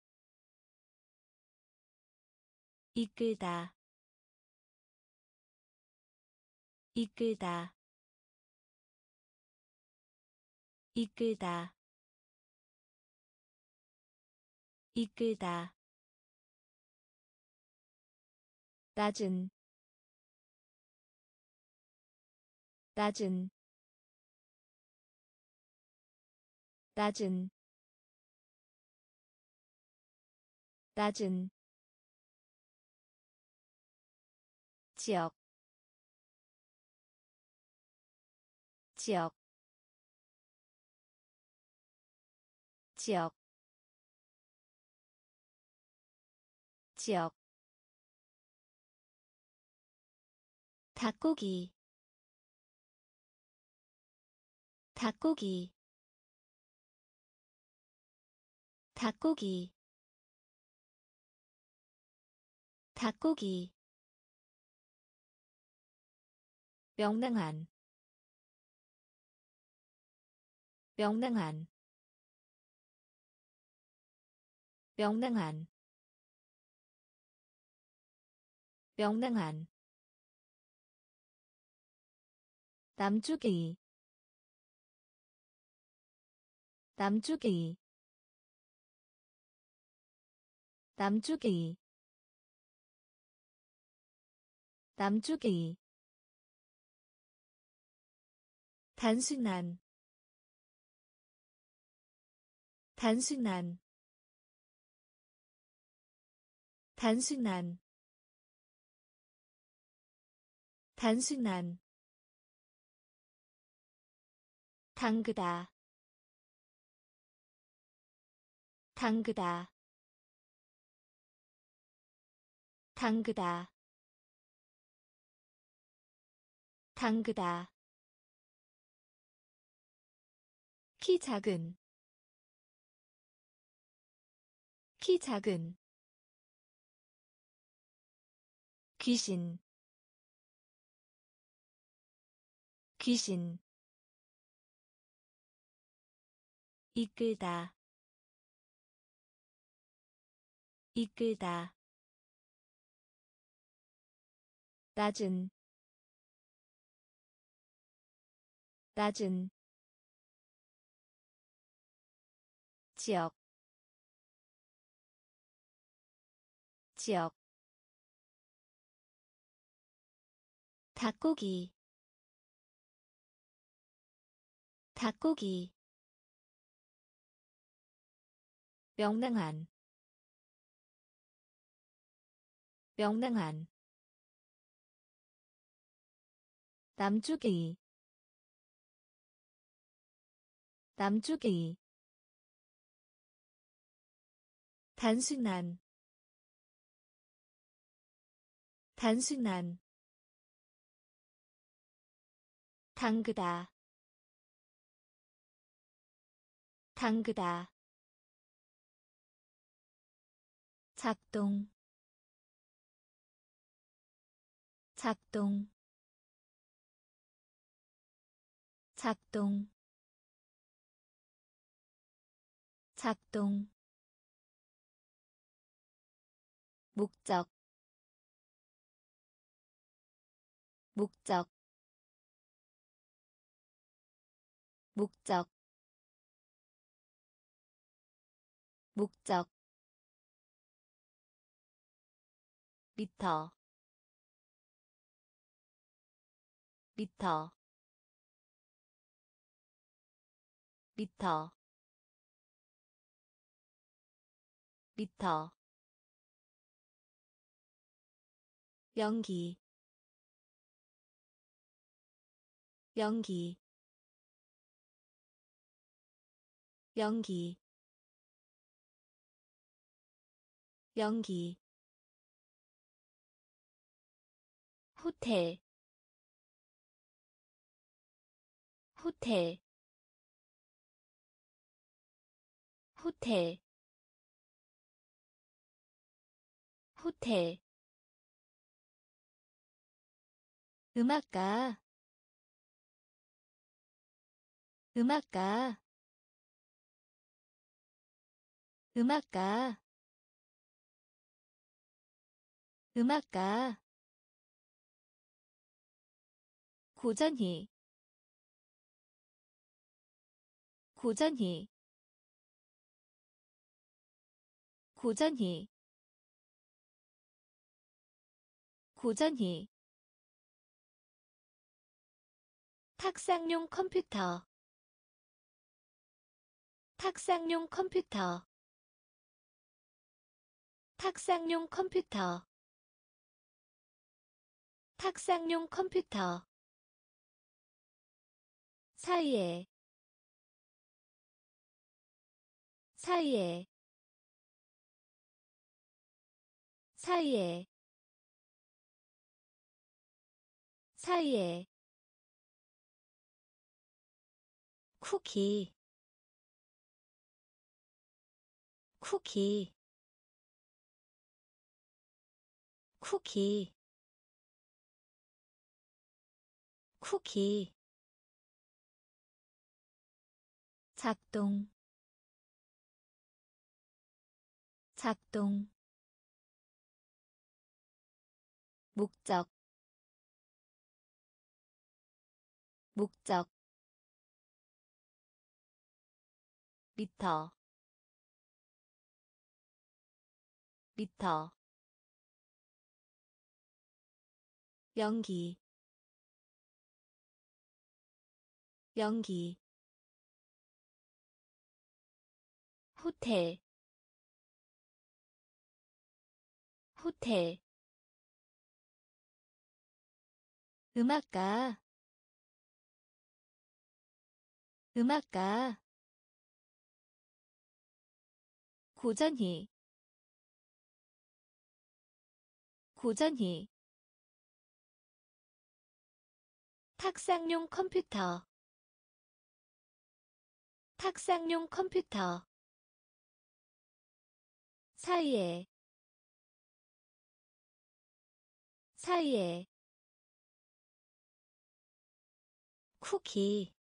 이끌다 이끌다 이끌다 이끌다 낮은 낮은 낮은 낮은 지역 지역 지역 지역 닭고기 닭고기 닭고기 닭고기 명랑한 명랑한 명랑한 명랑한 남주기 남주기 남주기 남주기 단순한 단순한 단순한 단순한 당그다 당그다 당그다 당그다 키 작은 키 작은 귀신 귀신 이끌다 이끌다 낮은 낮은 지역 지역 닭고기 닭고기 명랑한 명랑한 남주기 남주기 단순한 단순한 당그다 당그다 작동 작동 작동 작동 목적 목적 목적 목적 미터 미터 미터 미터 연기 연기 연기 연기 호텔 호텔 호텔 호텔 음악가 음악가 음악가 음악가 고전히 고전히 고전히 고전히 탁상용 컴퓨터 탁상용 컴퓨터 탁상용 컴퓨터 탁상용 컴퓨터 사이에 사이에 사이에 사이에 쿠키 쿠키 쿠키 쿠키 작동 작동 목적 목적 미터 미터 연기 연기 호텔 호텔 음악가 음악가 고전히 고전히 탁상용 컴퓨터 탁상용 컴퓨터 사이에 사이에 쿠키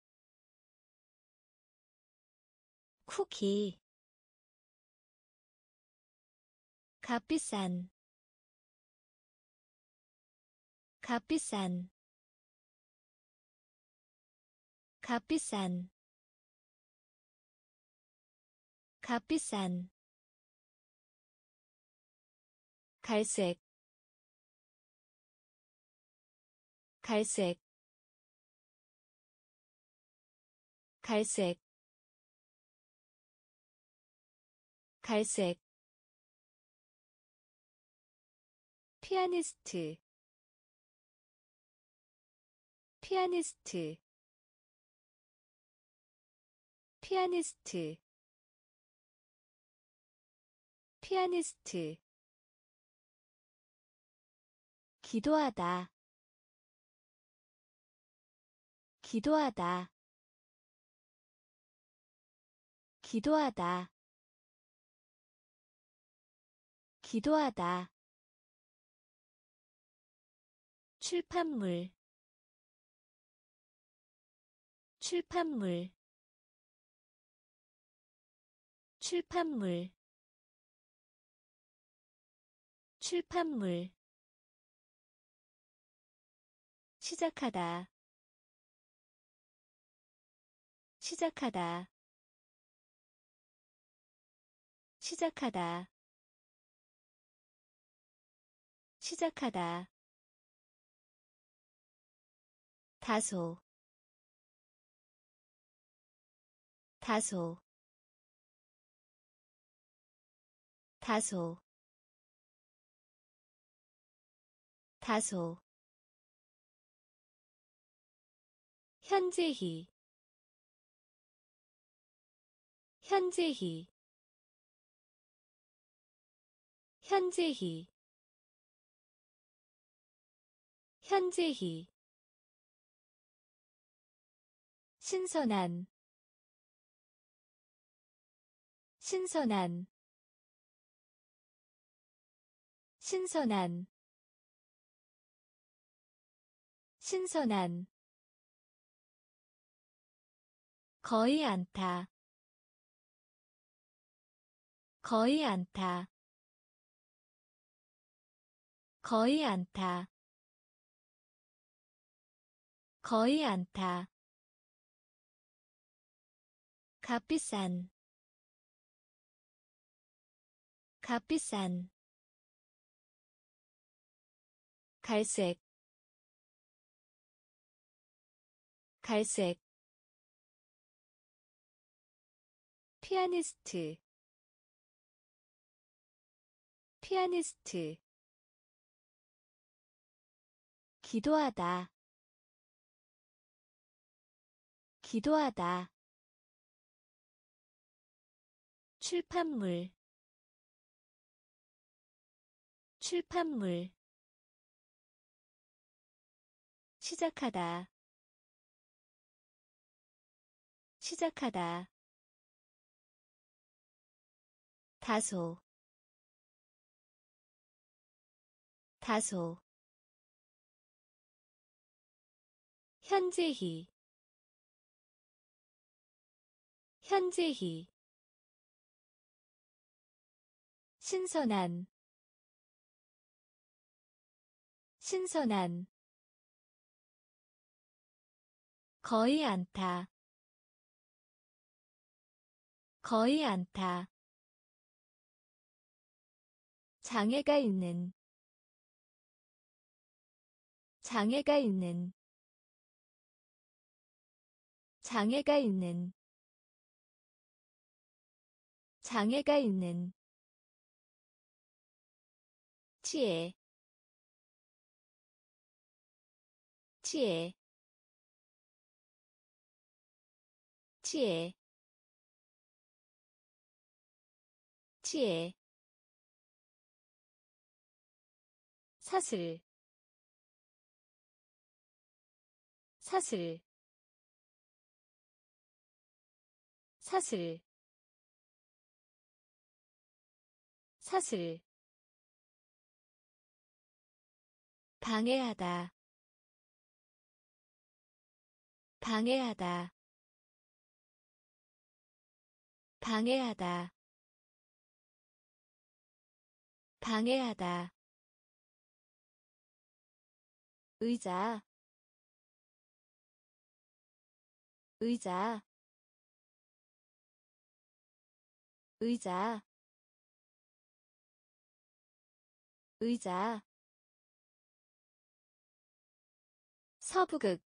쿠키 값비싼 값비싼 값비싼 값비싼 갈색 갈색 갈색 갈색 피아니스트 피아니스트 피아니스트 피아니스트 기도하다 기도하다 기도하다 기도하다 출판물 출판물 출판물 출판물 시작하다 시작하다 시작하다 시작하다 다소 다소 다소 다소 현재히 현재히 현재히 현재히 신선한 신선한 신선한 신선한 거의 않다 거의 않다 거의 않다 거의 않다 값비싼 값비싼 갈색 갈색 피아니스트 피아니스트 기도하다 기도하다 출판물 출판물 시작하다 시작하다 다소 다소 현재히 현재히 신선한 신선한 거의 않다 거의 않다 장애가 있는 장애가 있는 장애가 있는 장애가 있는 치에 치에 치에 치에 사슬 사슬 사슬 사슬 방해하다 방해하다 방해하다 방해하다 의자 의자 의자 의자 서부극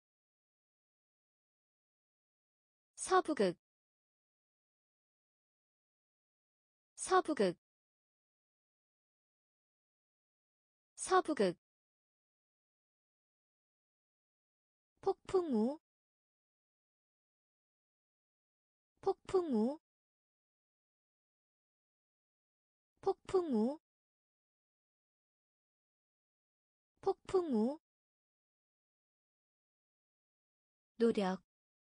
서부극 서부극 서부극 폭풍우 폭풍우 폭풍우 폭풍우 노력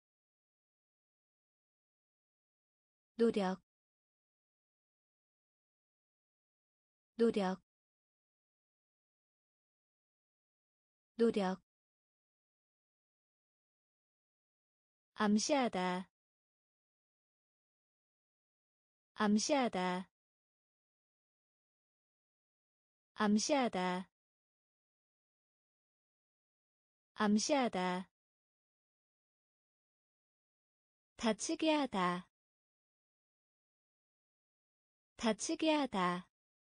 노력 노력 노력 암시하다 암시하다 암시하다 암시하다 다치게 하다 다치게 하다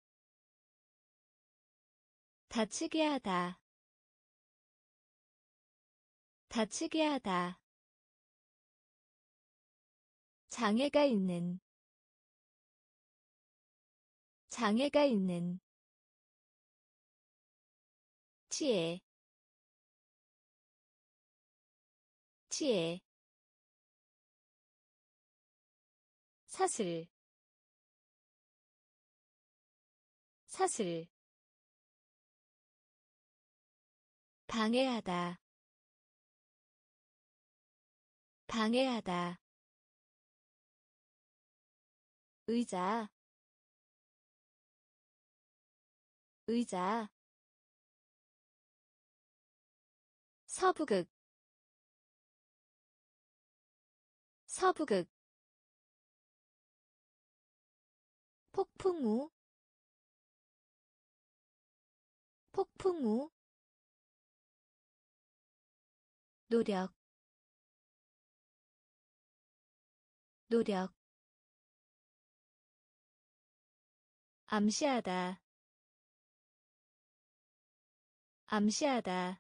다치게 하다 다치게 하다 장애가 있는 장애가 있는 치에 치에 사슬 사슬 방해하다 방해하다 의자 의자 서부극 서부극 폭풍우 폭풍우 노력 노력 암시하다 암시하다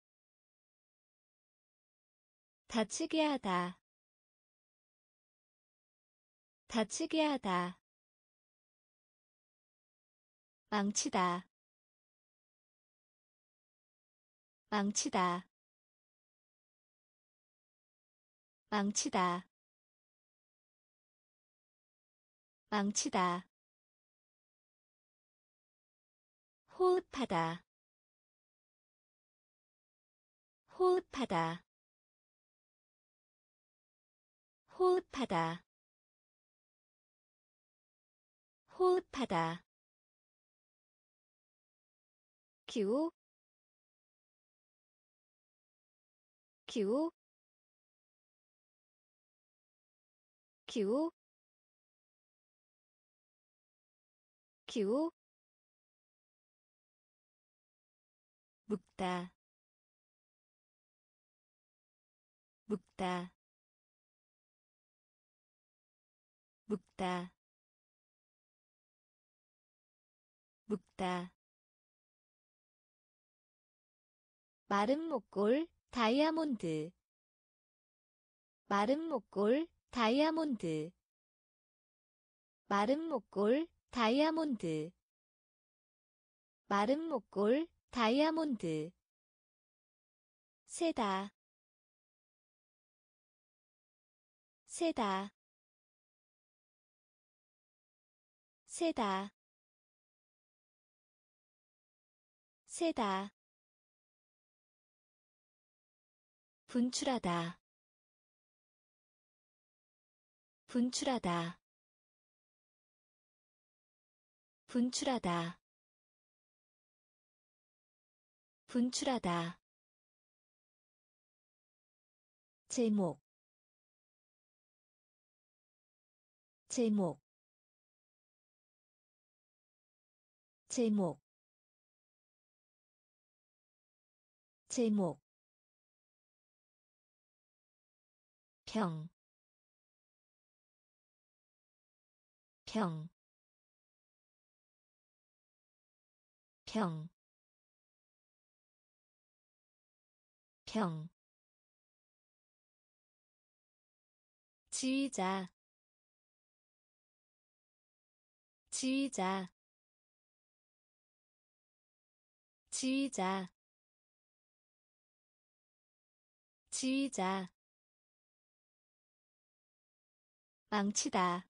다치게 하다 다치게 하다 망치다 망치다 망치다 망치다 호흡하다 호흡하다 호흡하다 호흡하다 기호 기호 기호 기호 묵다 묵다 묵다 묵다 마른 목골 다이아몬드 마른 목골 다이아몬드 마른 목골 다이아몬드 마른 목골 다이아몬드 세다 세다 세다 세다 분출하다 분출하다 분출하다 분출하다 제목 제목 제목 제목 평, 평, 평, 평 지휘자 지휘자 지휘자 지휘자 망치다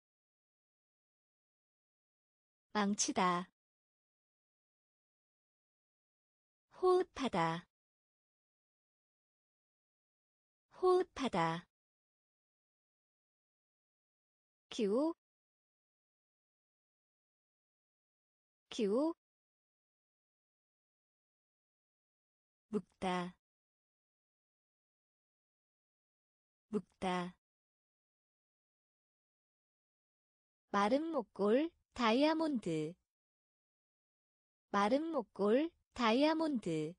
망치다 호흡하다 호흡하다 기호 기호 묵다 묵다 마른 목골 다이아몬드 마른 목골 다이아몬드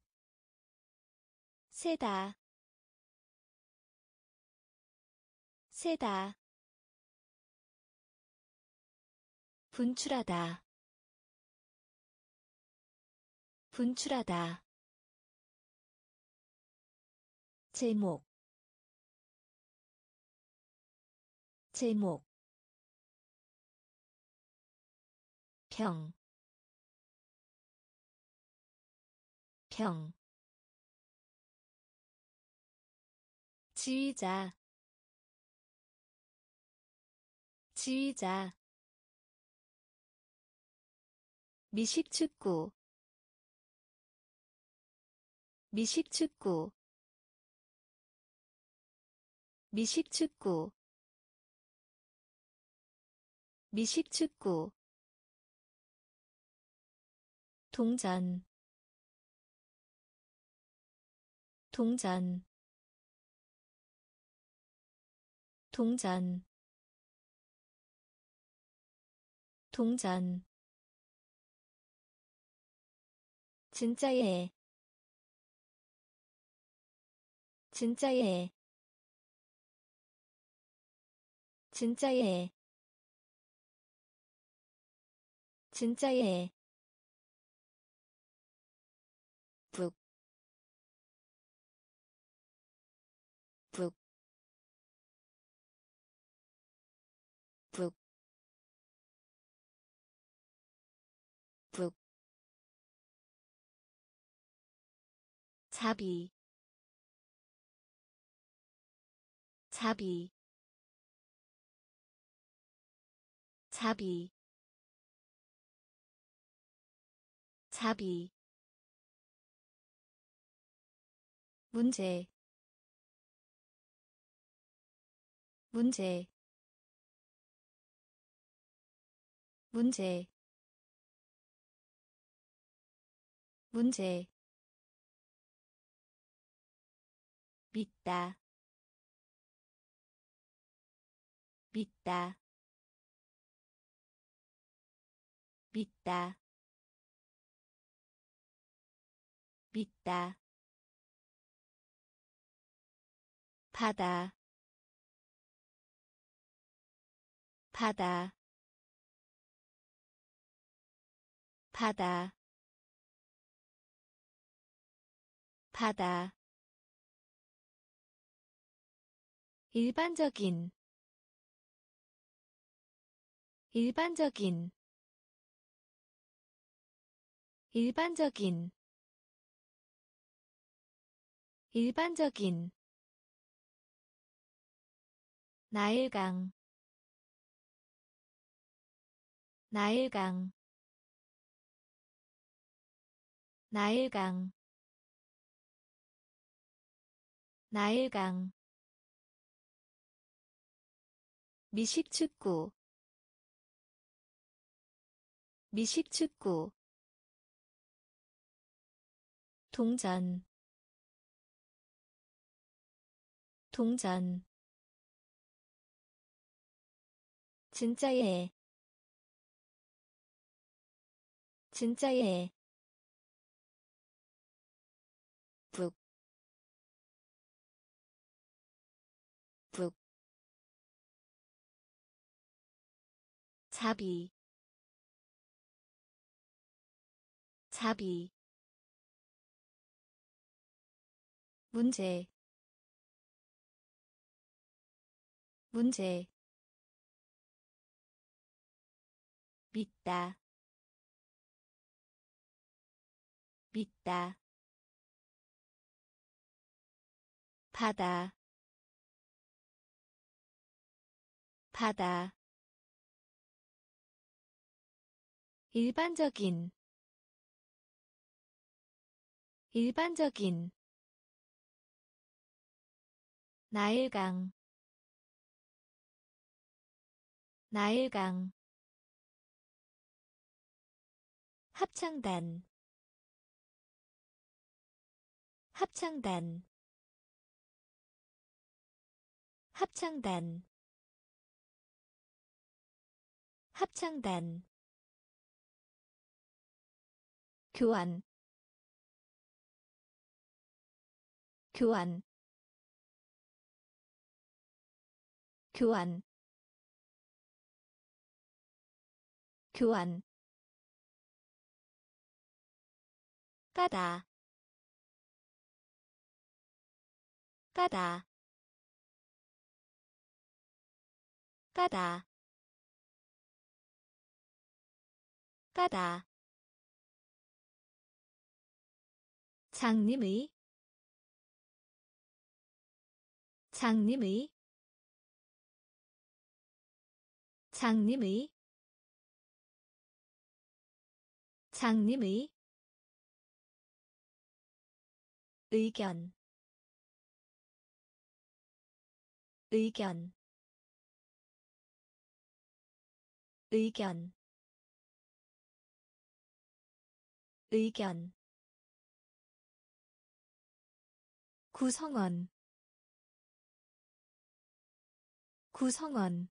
세다 세다 분출하다 분출하다 제목 제목 평, 평 지휘자 지휘자 미식축구 미식축구 미식축구 미식축구 동전 동전 동전 동전 진짜예 진짜예 진짜예 진짜예 북, 북, 북, 자비 자비 자비 자비 문제 문제 문제 문제 믿다 믿다 믿다 믿다 바다 바다 바다 바다 일반적인 일반적인 일반적인 일반적인 나일강 나일강 나일강 나일강 미식축구 미식축구 동전 동전 진짜예 진짜예 북 북 자비 자비 문제 문제 믿다 믿다 바다 바다 일반적인 일반적인 나일강 나일강 합창단 합창단 합창단 합창단 교환 교환 교환 교환 까다 까다 까다 까다 장님의 장님의 장님의 장님의 의견 의견 의견 의견 구성원 구성원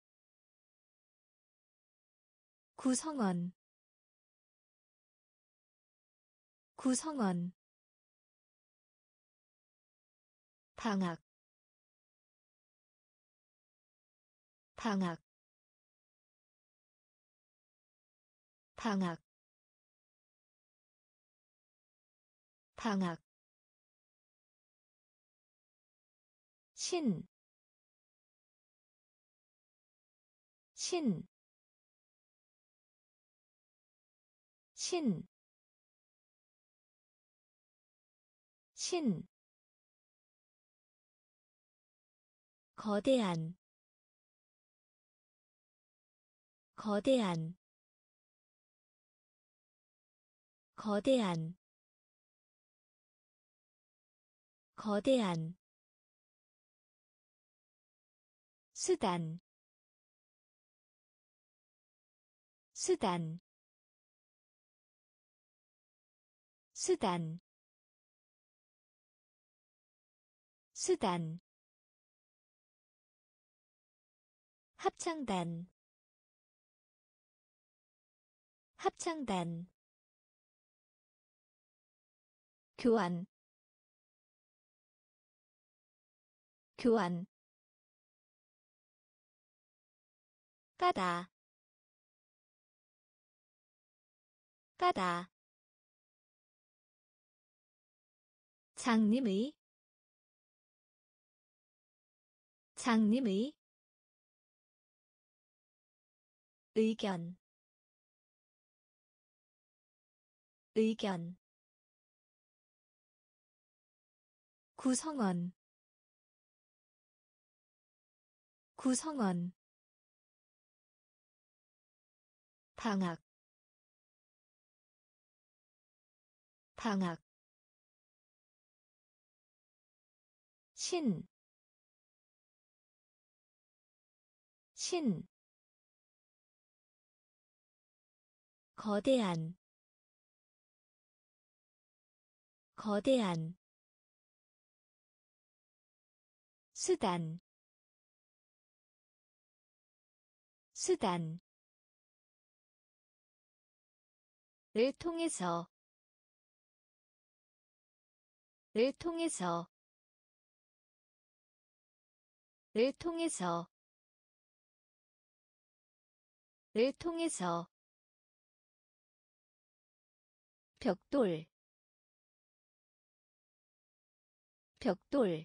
구성원 구성원 방학 방학 방학 방학 신, 신, 신, 신 거대한 거대한 거대한 거대한 수단 수단 수단 수단 합창단 합창단 교환 교환 까다 까다 장님의 장님의 의견 의견 구성원 구성원 방학 방학 신 신 거대한 거대한 수단 수단 를 통해서 를 통해서 를 통해서 를 통해서 벽돌 벽돌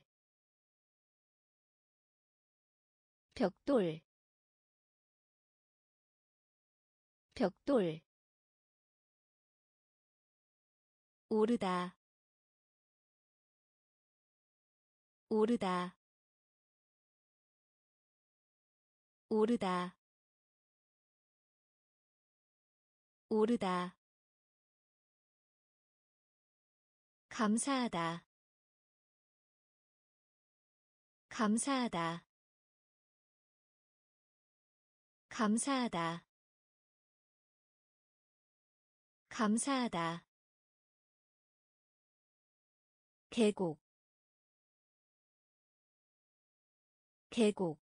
벽돌 벽돌 오르다 오르다 오르다 오르다 감사하다 감사하다 감사하다 감사하다 계곡 계곡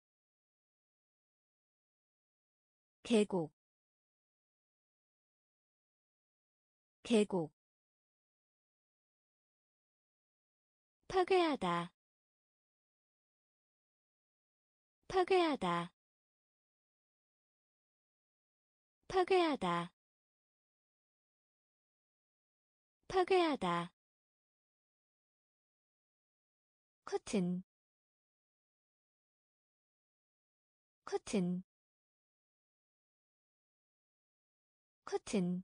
계곡 계곡 파괴하다 파괴하다 파괴하다 파괴하다 커튼 커튼 커튼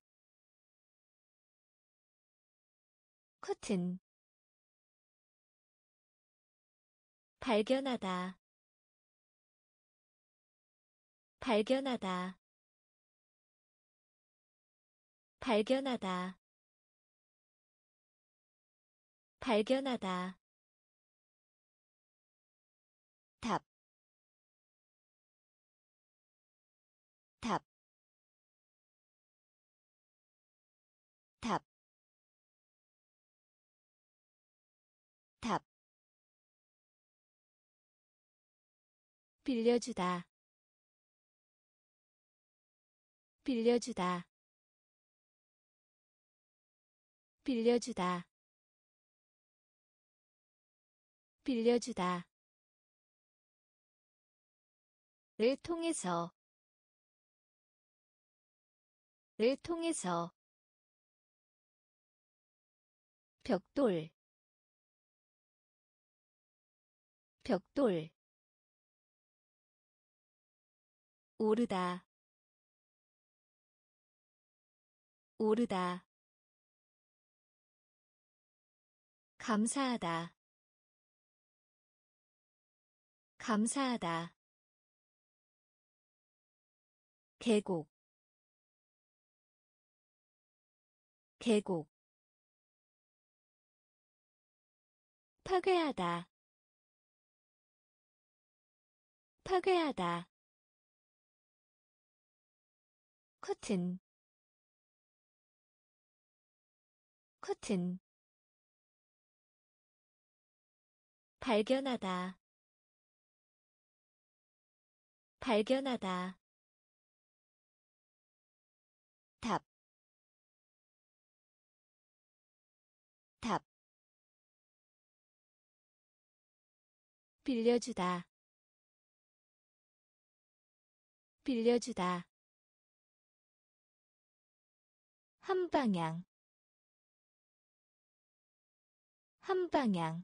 커튼 발견하다 발견하다 발견하다 발견하다 답, 답, 답, 답. 빌려주다, 빌려주다, 빌려주다, 빌려주다. 를 통해서, 를 통해서. 벽돌, 벽돌. 오르다, 오르다. 감사하다. 감사하다. 계곡 계곡 파괴하다. 파괴하다. 커튼 커튼 발견하다. 발견하다. 답, 답. 빌려주다. 빌려주다. 한방향 한방향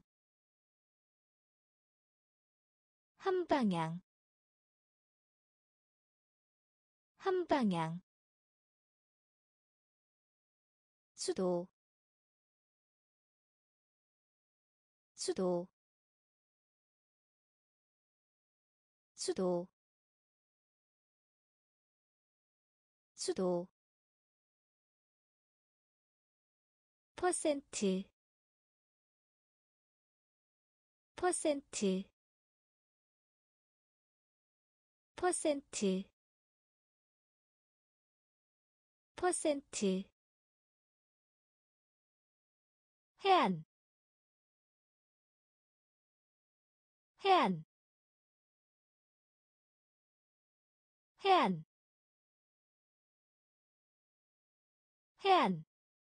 한방향 한방향 수도 수도 수도 수도 퍼센트 퍼센트 퍼센트 퍼센트 해안 해안 해안 해안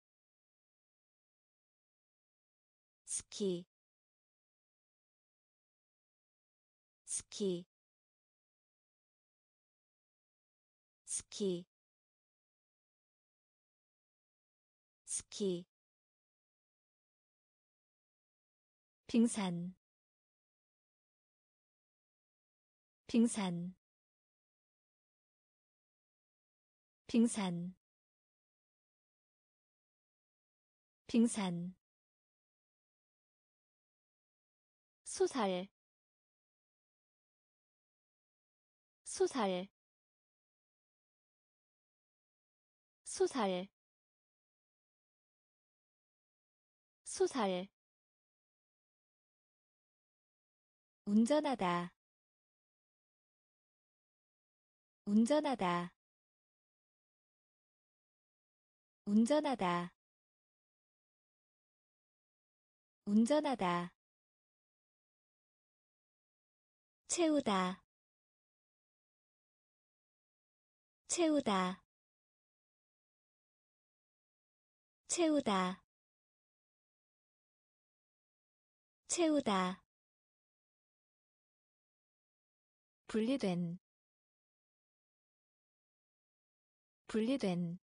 스키 스키 스키 스키 빙산 빙산 빙산 빙산 소살 소살 소살 소살 운전하다 운전하다 운전하다 운전하다 채우다 채우다 채우다 채우다 분리된 분리된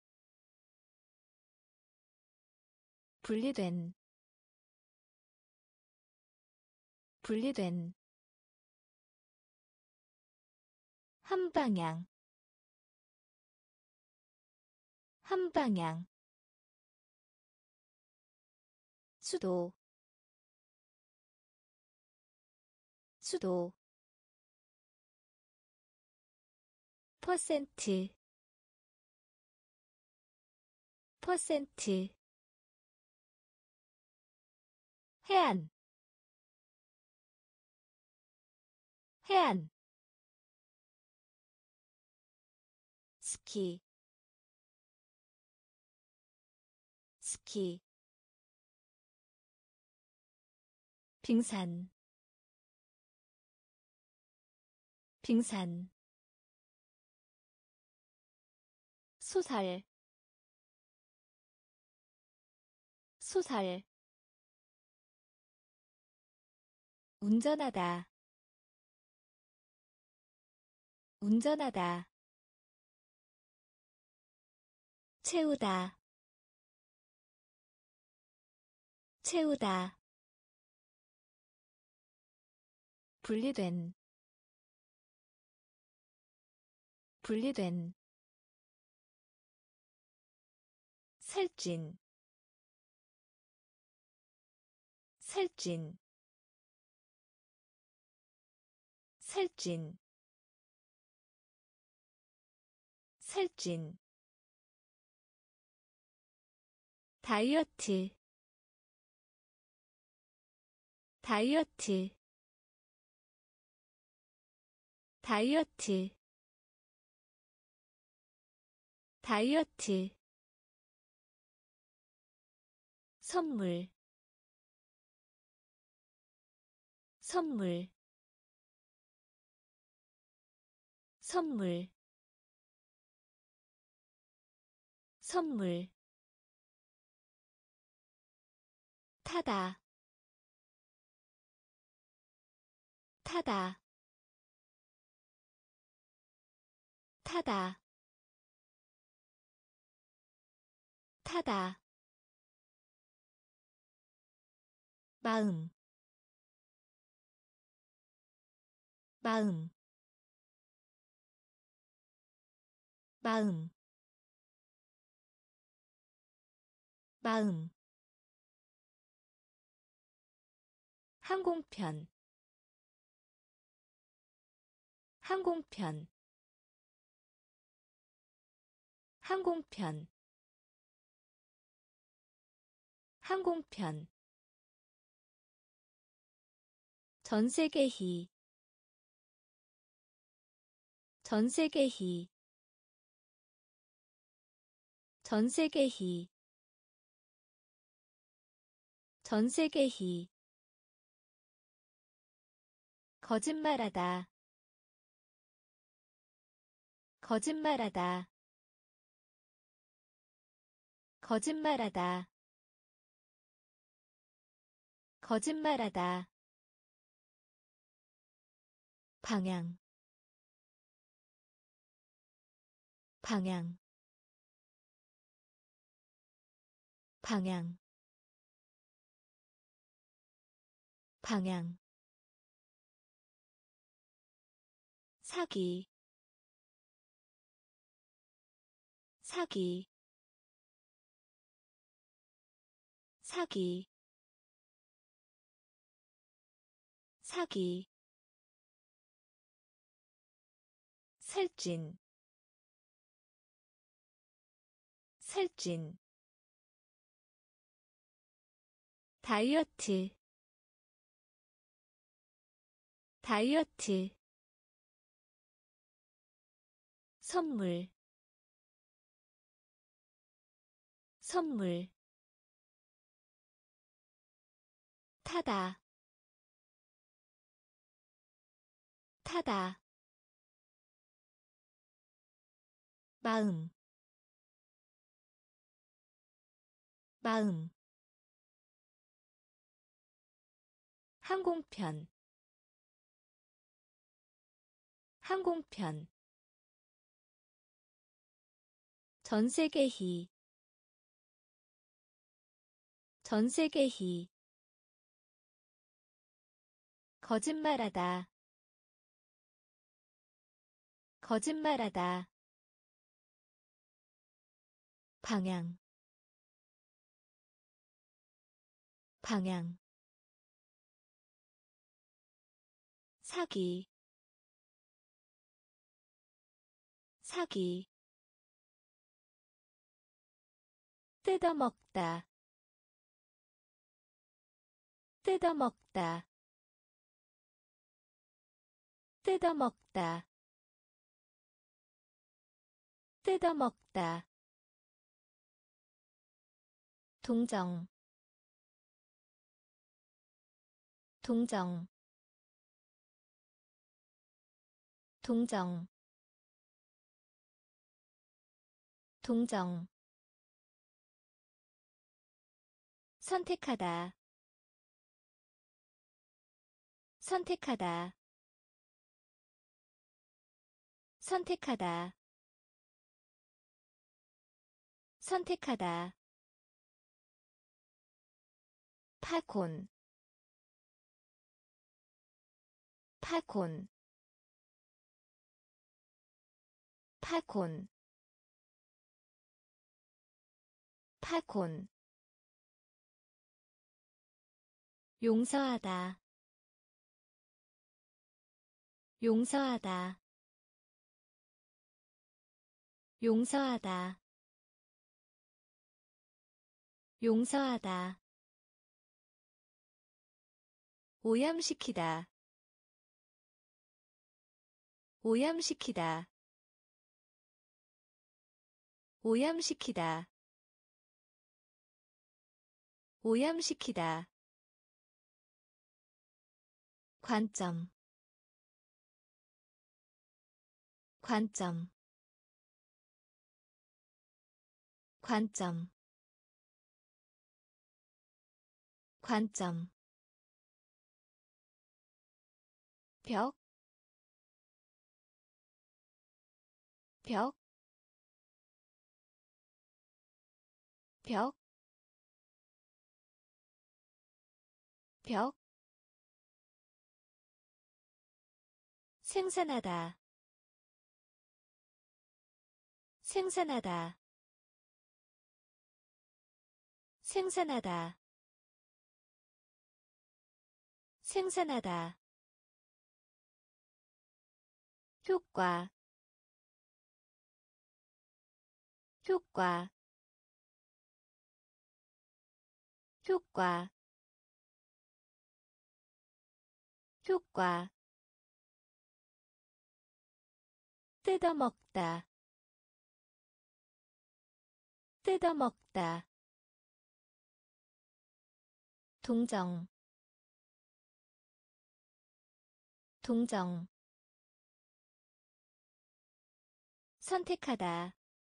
분리된 분리된 한방향 한방향 수도 수도 퍼센트 퍼센트 해안 해안 스키 스키 빙산 빙산 소살 소살 운전하다 운전하다 채우다 채우다 분리된 분리된 살찐 살찐 살찐 살찐 다이어트 다이어트 다이어트 다이어트 선물 선물 선물 선물 타다 타다 타다 타다 마음 마음 마음 마음 항공편 항공편 항공편 항공편 전세계희 전세계희 전세계희 전세계희 거짓말하다 거짓말하다 거짓말하다 거짓말하다 방향 방향 방향 방향 사기 사기 사기 사기 살찐 살찐 다이어트 다이어트 선물 선물 타다 타다 마음 마음 항공편 항공편 전세계희 전세계희 거짓말하다 거짓말하다 방향 방향 사기 사기 뜯어먹다 뜯어먹다 뜯어먹다 뜯어먹다 동정 동정 동정 동정 선택하다 선택하다 선택하다 선택하다 파콘 파콘 파콘 파콘 용서하다 용서하다 용서하다 용서하다 오염시키다 오염시키다 오염시키다 오염시키다 관점 관점 관점 관점 벽, 벽, 벽, 벽 생산하다 생산하다 생산하다 생산하다 효과 효과 효과 효과 뜯어먹다 뜯어먹다 동정 동정 선택하다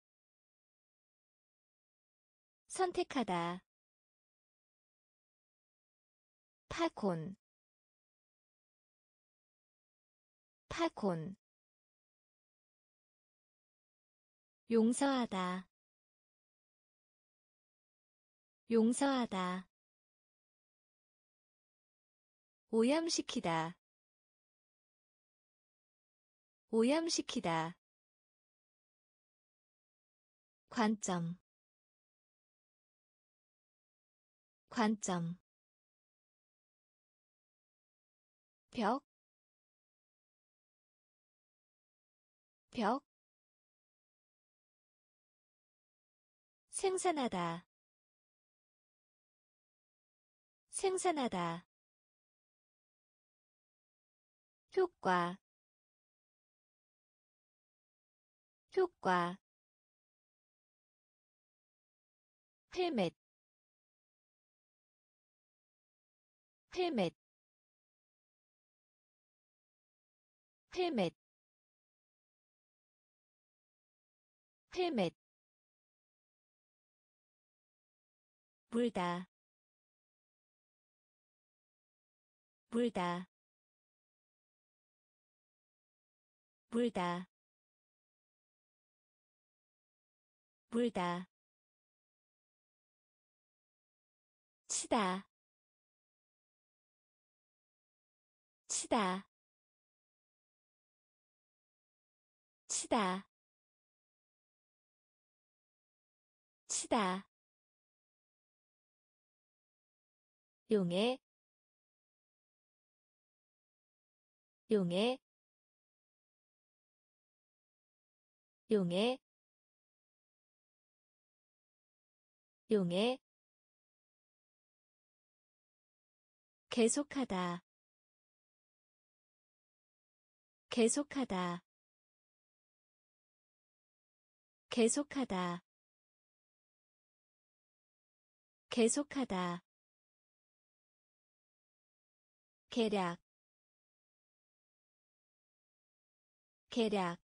선택하다 파콘 파콘 용서하다 용서하다 오염시키다 오염시키다 관점 관점 벽, 벽 생산하다 생산하다 효과 효과 헬멧 헬멧 헬멧 헬멧 물다 물다 물다 물다 치다 치다 치다 치다 용해 용해 용해 용해 계속하다 계속하다 계속하다 계속하다 계략 계략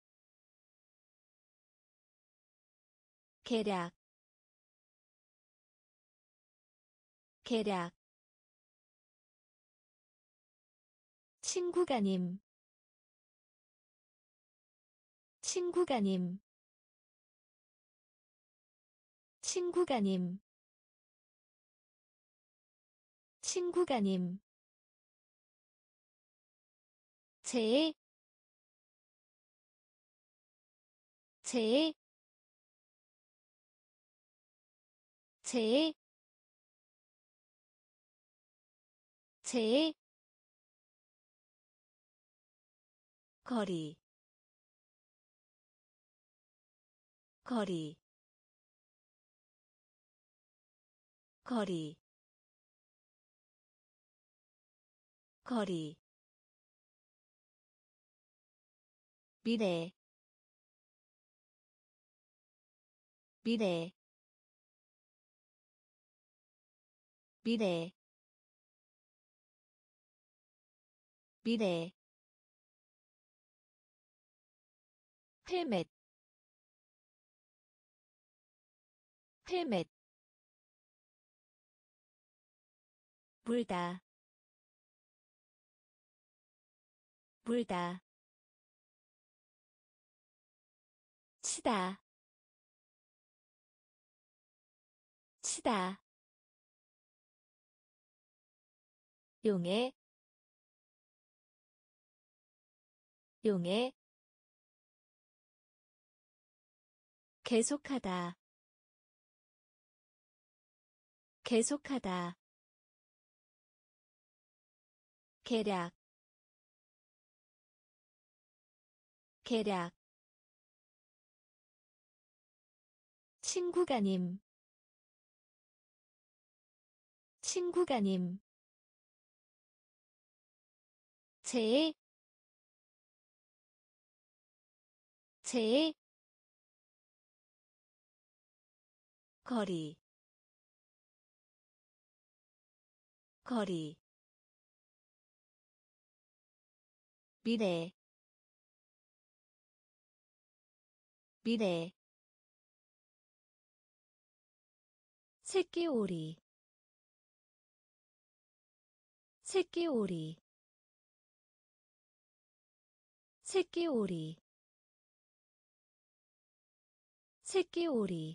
계략 계략 친구가님 친구가님 친구가님 친구가님 제, 제, 제, 제 거리 거리 거리 거리 미래 미래 미래 미래 헬멧 헬멧 물다 물다 치다 치다 용해 용해 계속하다 계속하다 계략 계략 친구가님 친구가님 제 거리 거리 미래 미래 새끼오리 새끼오리 새끼오리 새끼오리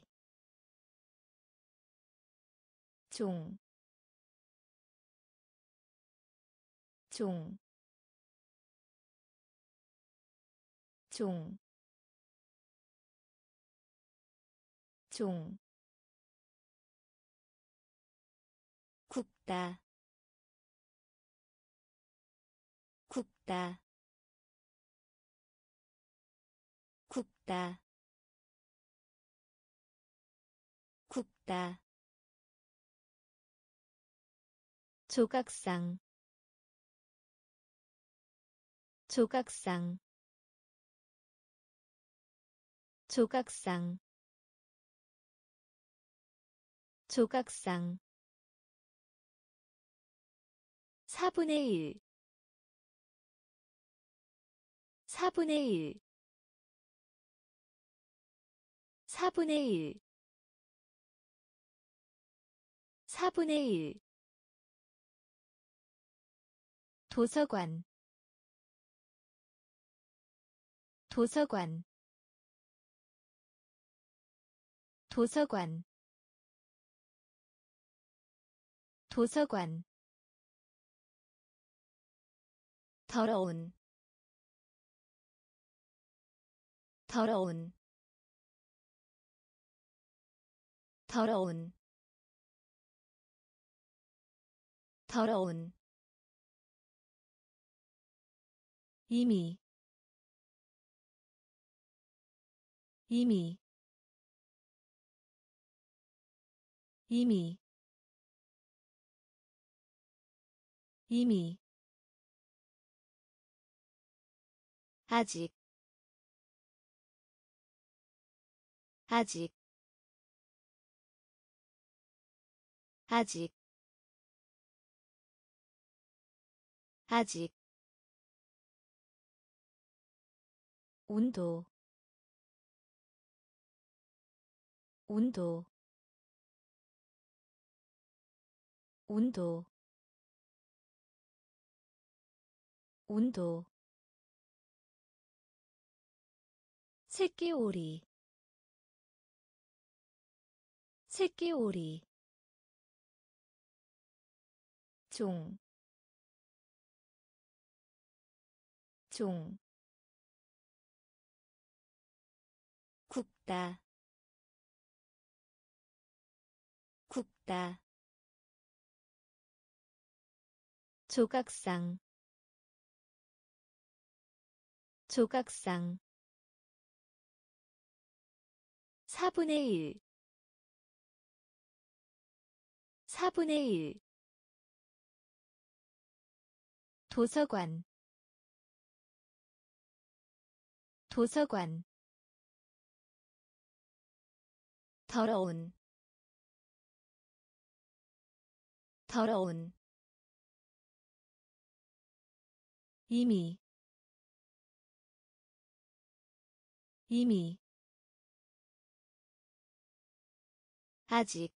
종, 종, 종, 종, 굽다, 굽다, 굽다, 굽다, 조각상, 조각상, 조각상, 조각상 4분의 1 4분의 1 4분의 1 4분의 1 도서관 도서관 도서관 도서관 더러운 더러운 더러운 더러운 이미 이미 이미 이미 아직 아직 아직 아직 온도 온도 온도 온도 새끼오리 새끼오리 종, 종 굽다 굽다 조각상 조각상 4분의 1 4분의 1 도서관 도서관 더러운 더러운 이미 이미 아직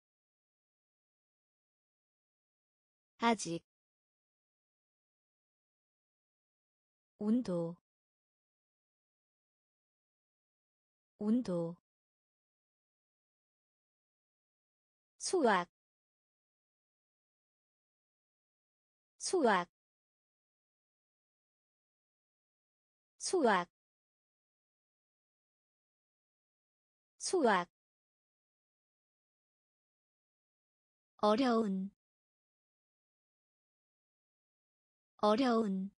아직 온도 온도 수학 수학 수학 수학 어려운 어려운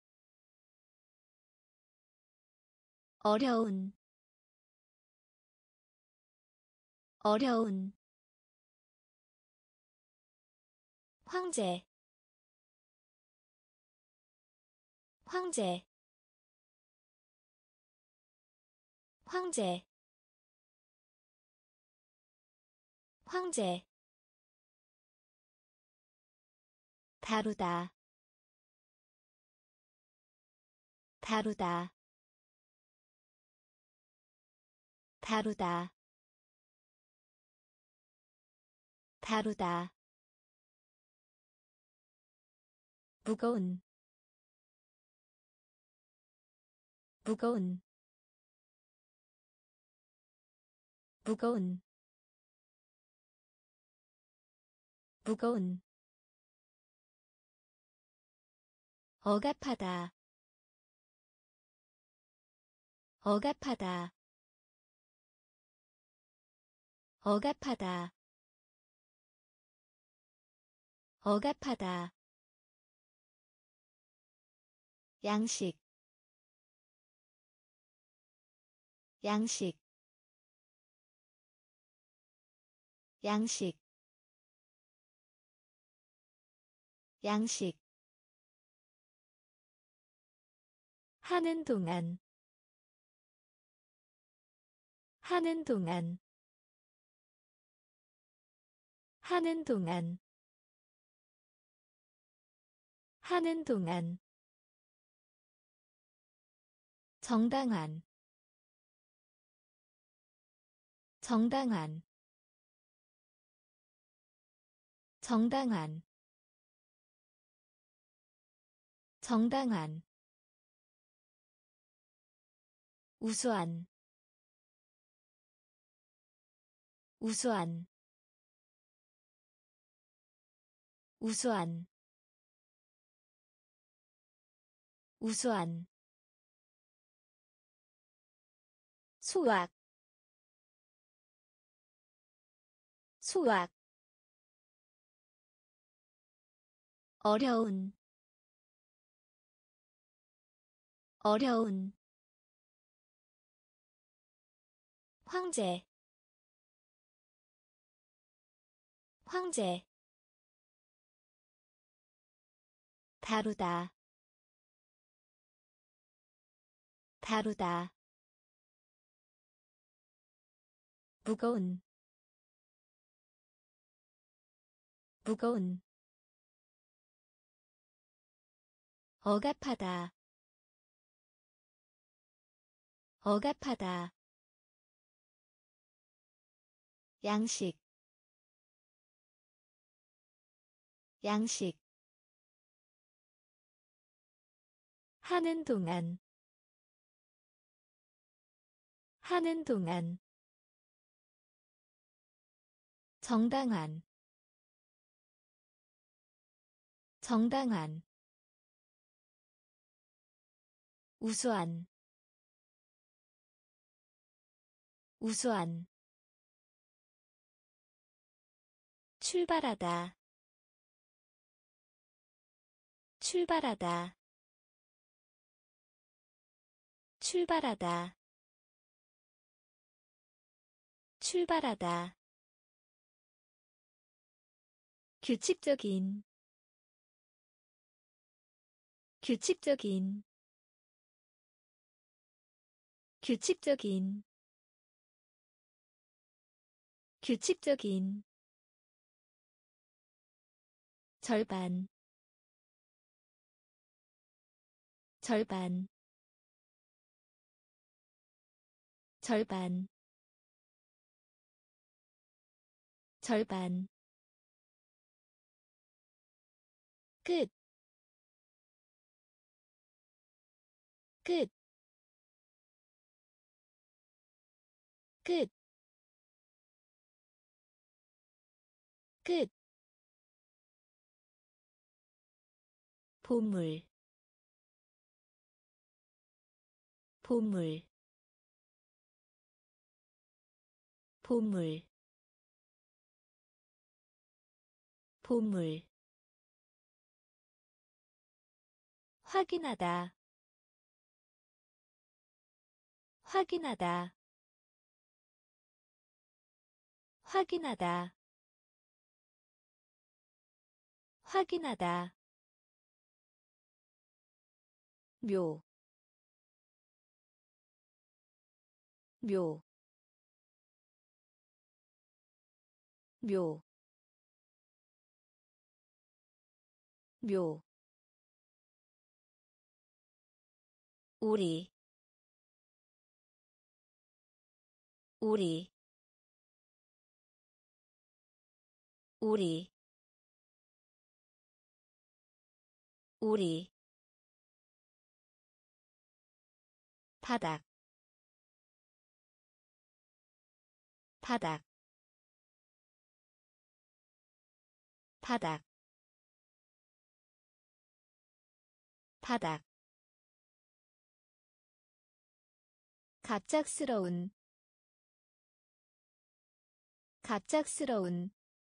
어려운 어려운 황제 황제 황제 황제 다루다 다루다 다루다 다루다 무거운 무거운 무거운 무거운 억압하다 억압하다 억압하다 억압하다 양식 양식 양식 양식 하는 동안 하는 동안 하는 동안 하는 동안 정당한 정당한 정당한 정당한 우수한 우수한 우수한 우수한 수학 수학 어려운 어려운 황제 황제 다루다 다루다 무거운 무거운 억압하다 억압하다 양식 양식 하는 동안 하는 동안 정당한 정당한 우수한 우수한 출발하다 출발하다 출발하다 출발하다 규칙적인 규칙적인 규칙적인 규칙적인 절반 절반 절반 절반 끝 끝, 끝, 끝. 보물, 보물, 보물, 보물. 확인하다, 확인하다, 확인하다, 확인하다. 묘, 묘, 묘, 묘. 우리, 우리, 우리, 우리. 바닥, 바닥, 바닥, 바닥. 갑작스러운, 갑작스러운,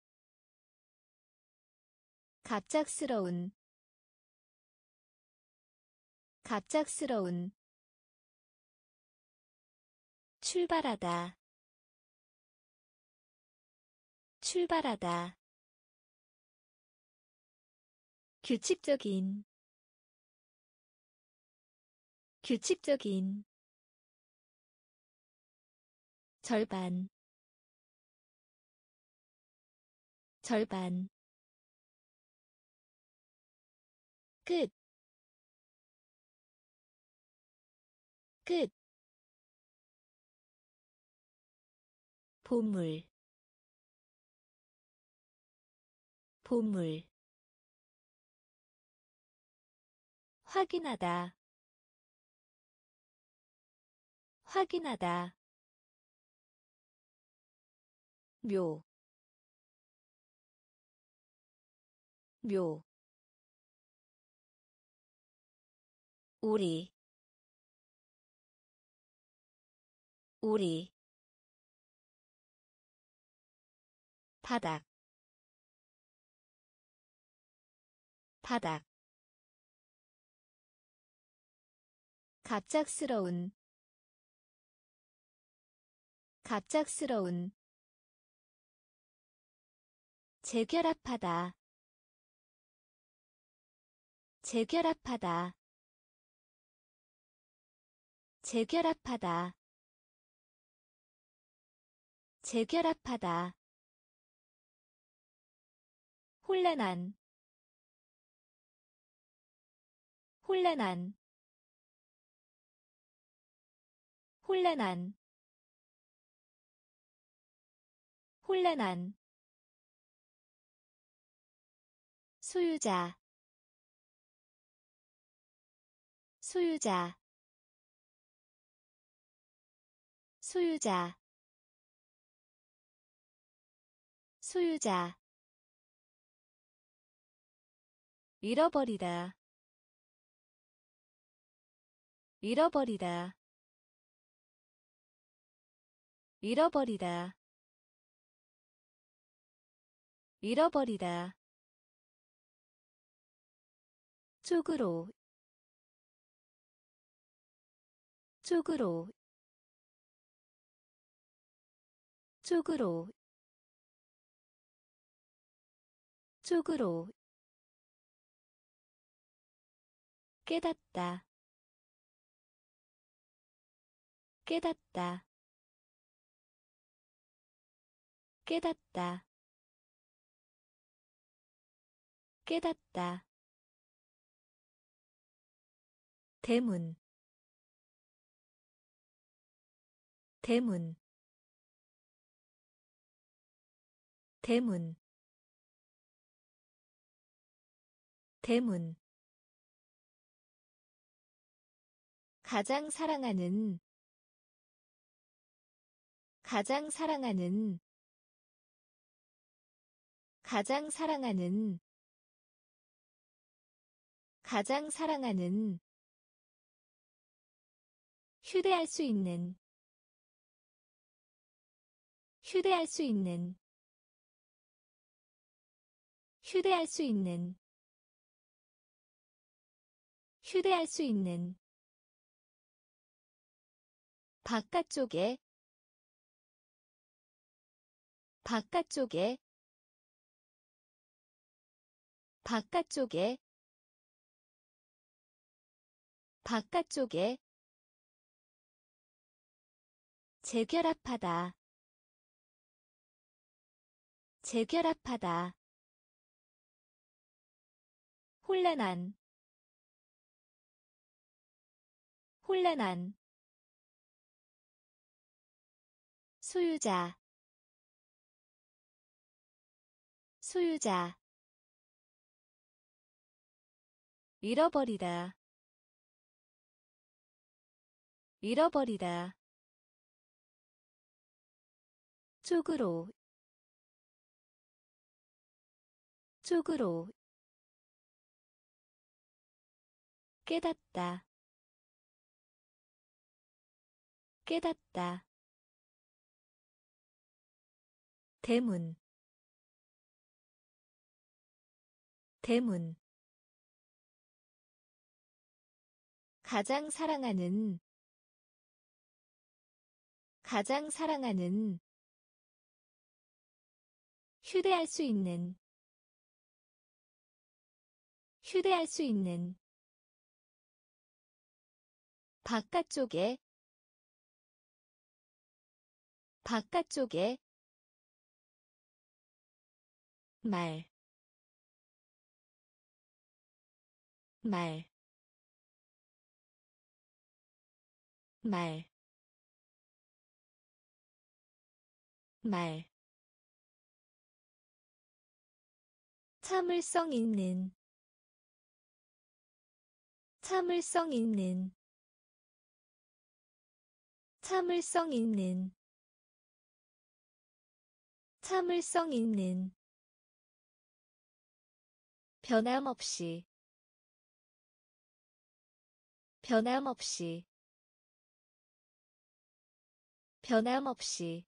갑작스러운, 갑작스러운. 출발하다, 출발하다. 규칙적인, 규칙적인. 절반, 절반. 끝, 끝. 보물, 보물. 확인하다, 확인하다. 묘, 묘. 우리, 우리. 바닥, 바닥. 갑작스러운, 갑작스러운. 재결합하다, 재결합하다, 재결합하다, 재결합하다. 혼란한, 혼란한, 혼란한, 혼란한. 소유자, 소유자, 소유자, 소유자. 잃어버리다, 잃어버리다, 잃어버리다, 잃어버리다. 쪽으로 쪽으로 쪽으로 쪽으로 깨닫다 깨닫다 깨닫다 깨닫다 대문 대문 대문 대문 가장 사랑하는 가장 사랑하는 가장 사랑하는 가장 사랑하는 휴대할 수 있는 휴대할 수 있는 휴대할 수 있는 휴대할 수 있는 바깥쪽에 바깥쪽에 바깥쪽에 바깥쪽에 재결합하다 재결합하다 혼란한 혼란한 소유자 소유자 잃어버리다 잃어버리다 쪽으로 쪽으로 깨닫다 깨닫다 대문 대문 가장 사랑하는 가장 사랑하는 휴대할 수 있는 휴대할 수 있는 바깥쪽에 바깥쪽에 말 말, 말, 말. 참을성 있는, 참을성 있는, 참을성 있는, 참을성 있는. 변함없이, 변함없이, 변함없이,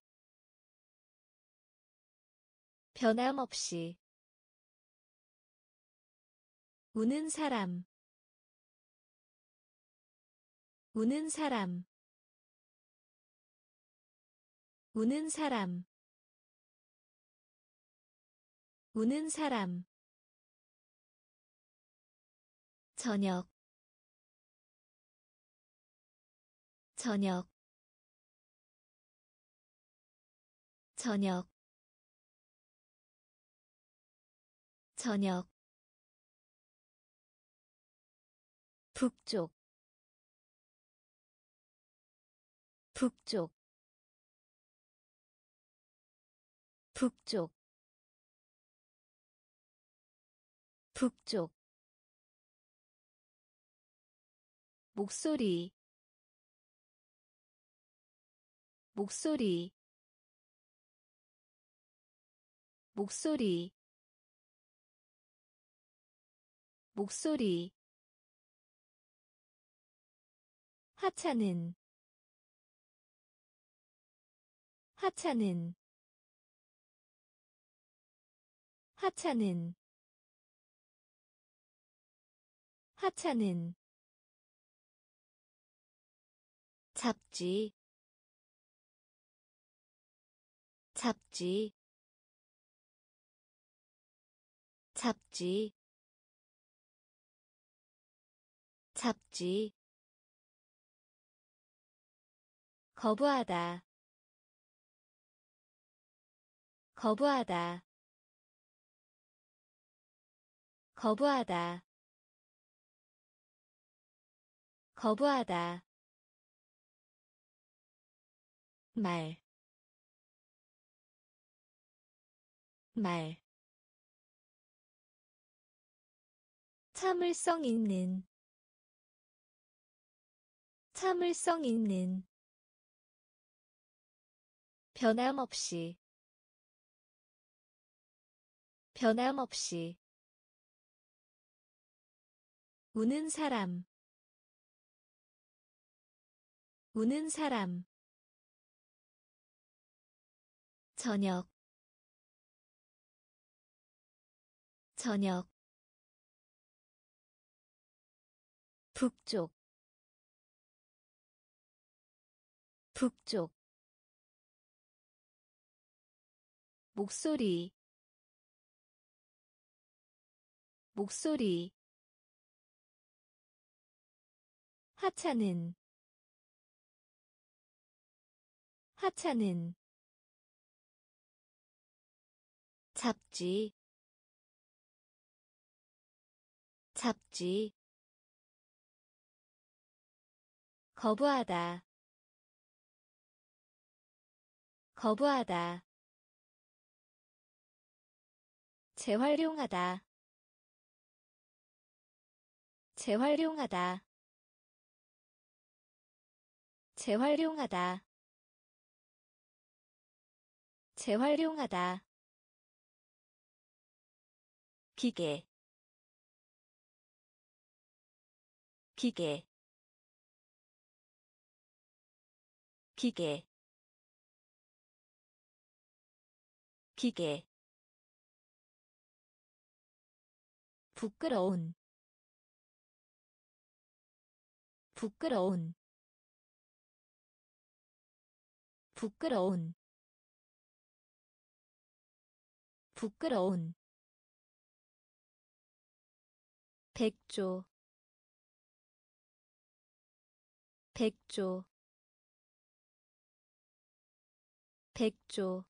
변함없이. 우는 사람, 우는 사람, 우는 사람, 우는 사람. 저녁, 저녁, 저녁, 저녁. 북쪽, 북쪽, 북쪽, 북쪽. 목소리, 목소리, 목소리, 목소리. 하찮은, 하찮은, 하찮은, 하찮은 잡지 잡지 잡지 잡지 거부하다 거부하다 거부하다 거부하다 말, 말. 참을성 있는, 참을성 있는. 변함없이, 변함없이. 우는 사람, 우는 사람. 저녁, 저녁. 북쪽, 북쪽. 목소리, 목소리. 하찮은, 하찮은. 잡지, 잡지. 거부하다, 거부하다. 재활용하다, 재활용하다. 재활용하다, 재활용하다. 기계, 기계, 기계, 기계. 부끄러운, 부끄러운, 부끄러운, 부끄러운. 백조, 백조, 백조,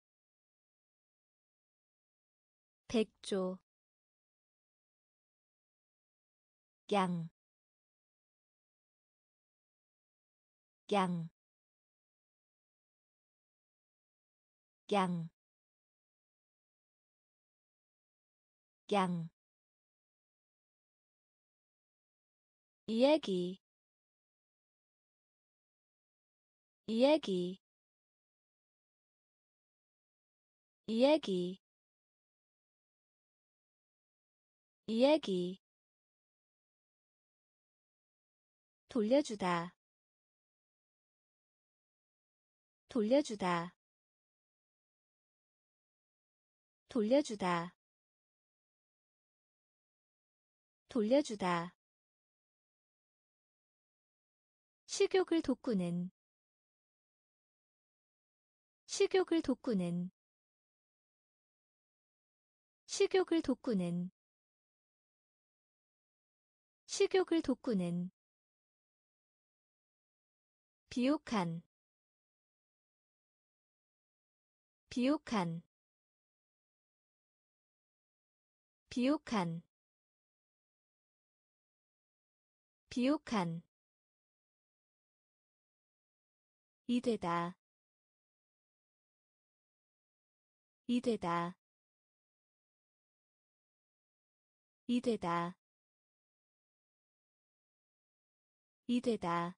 백조. 양, 양, 양, 양. 이야기, 이야기, 이야기, 이야기. 돌려주다, 돌려주다, 돌려주다, 돌려주다. 식욕을 돋구는, 식욕을 돋구는, 식욕을 돋구는, 식욕을 돋구는. 비옥한, 비옥한, 비옥한, 비옥한. 이되다, 이되다, 이되다, 이되다.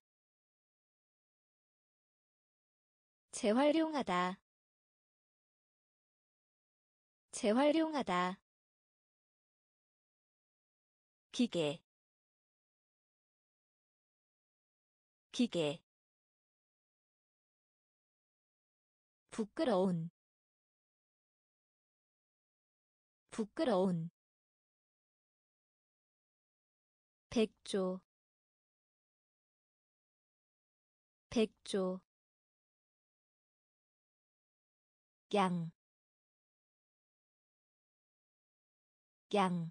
재활용하다, 재활용하다. 기계, 기계. 부끄러운, 부끄러운. 백조 백조 양 양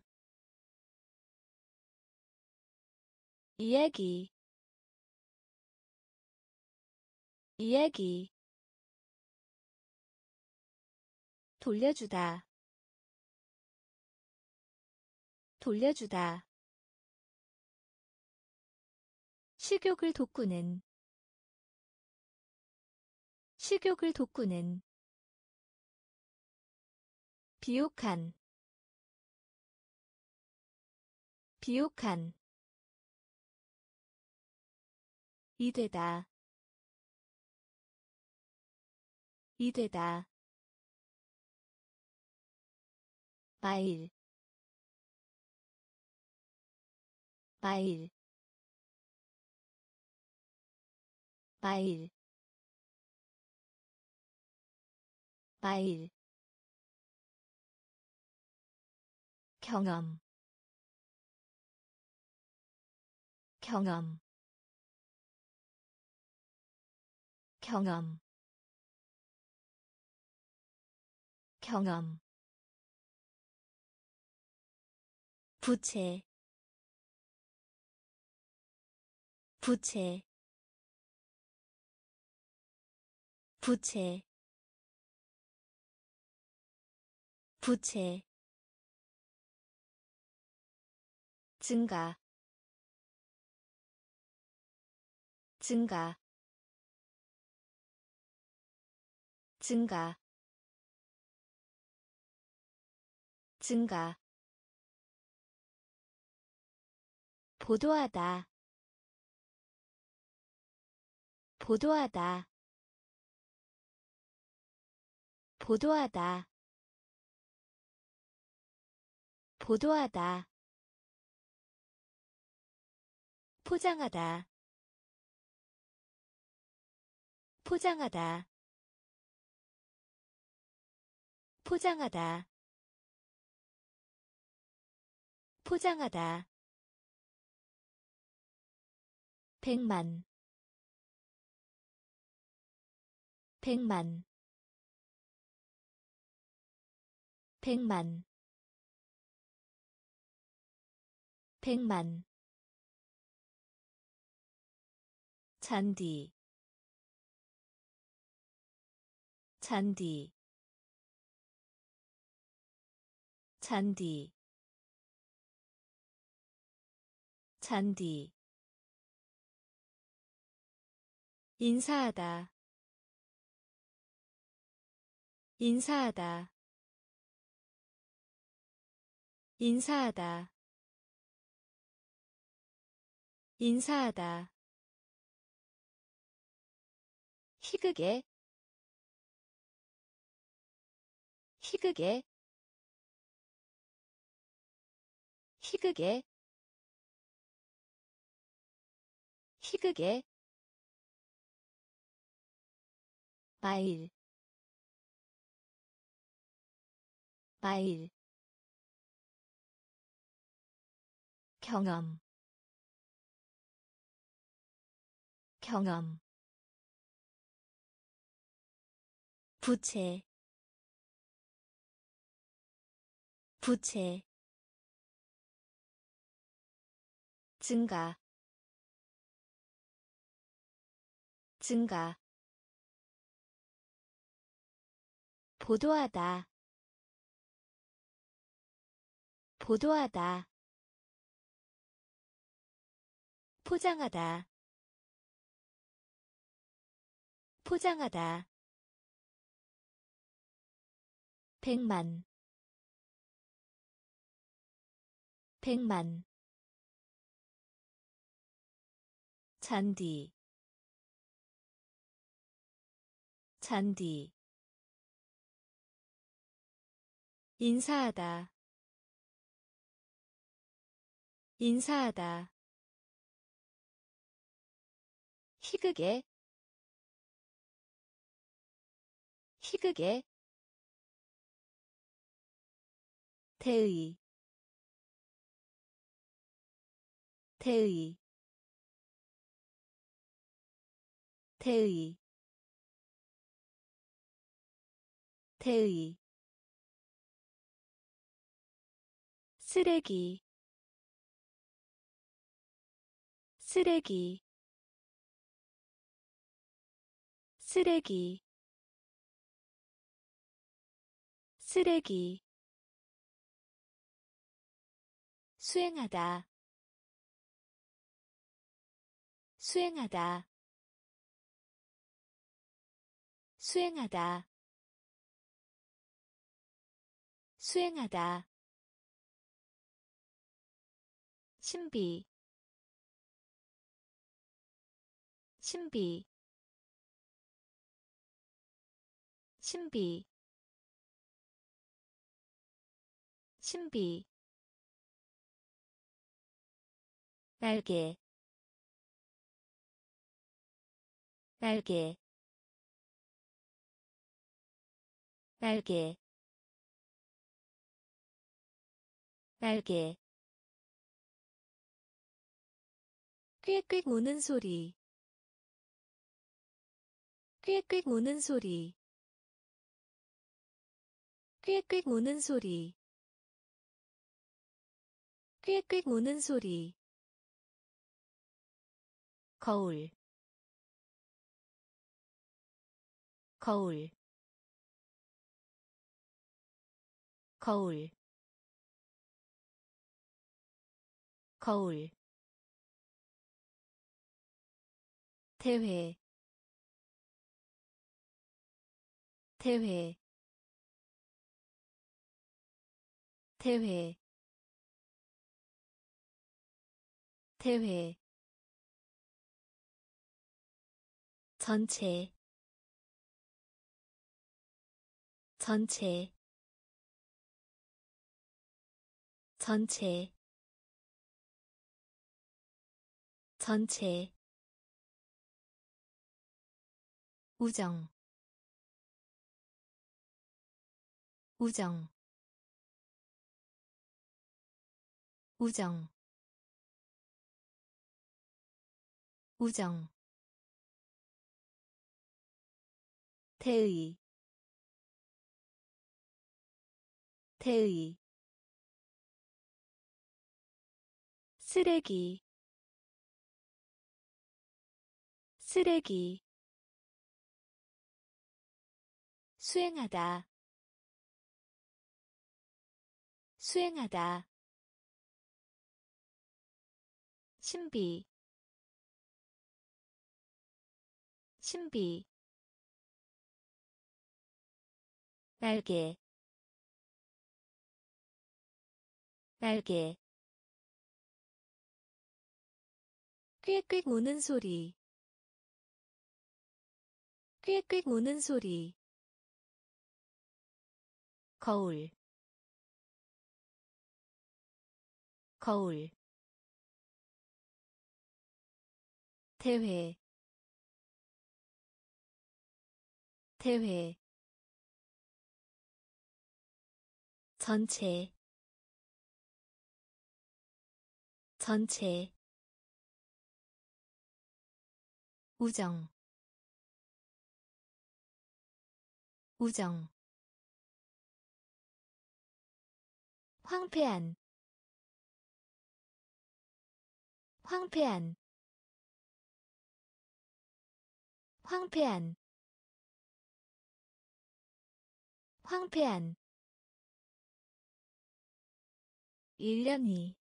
이야기 이야기 돌려주다 돌려주다 식욕을 돋구는 식욕을 돋구는 비옥한 비옥한 이되다 이되다 마일 마일 마일 마일 경험 경험 경험 경험 부채 부채 부채 부채 증가 증가 증가 증가 보도하다 보도하다 보도하다 보도하다 포장하다 포장하다 포장하다 포장하다 백만 백만 백만 백만 잔디 잔디 잔디 잔디 인사하다 인사하다 인사하다 인사하다 희극의 희극의 희극의 희극의 마일 마일 경험 경험 부채 부채 증가 증가 보도하다 보도하다 포장하다 포장하다 백만 백만 잔디 잔디 인사하다 인사하다 희극의 희극의 대의 대의 대의 대의 쓰레기 쓰레기 쓰레기 쓰레기 수행하다 수행하다 수행하다 수행하다 신비 신비 신비 신비 날개 날개 날개 날개 꽥꽥 우는 소리 꽥꽥 우는 소리 꽥꽥 우는 소리 꽥꽥 우는 소리 거울 거울 거울 거울 대회 대회 대회 대회 전체 전체 전체 전체 우정 우정 우정 우정 대의 대의 쓰레기 쓰레기 수행하다 수행하다 신비 신비 날개 날개 꽥꽥 우는 소리 꽥꽥 우는 소리 거울 거울 대회 대회 전체 전체 우정 우정 황폐한 황폐한 황폐한 황폐한 1년이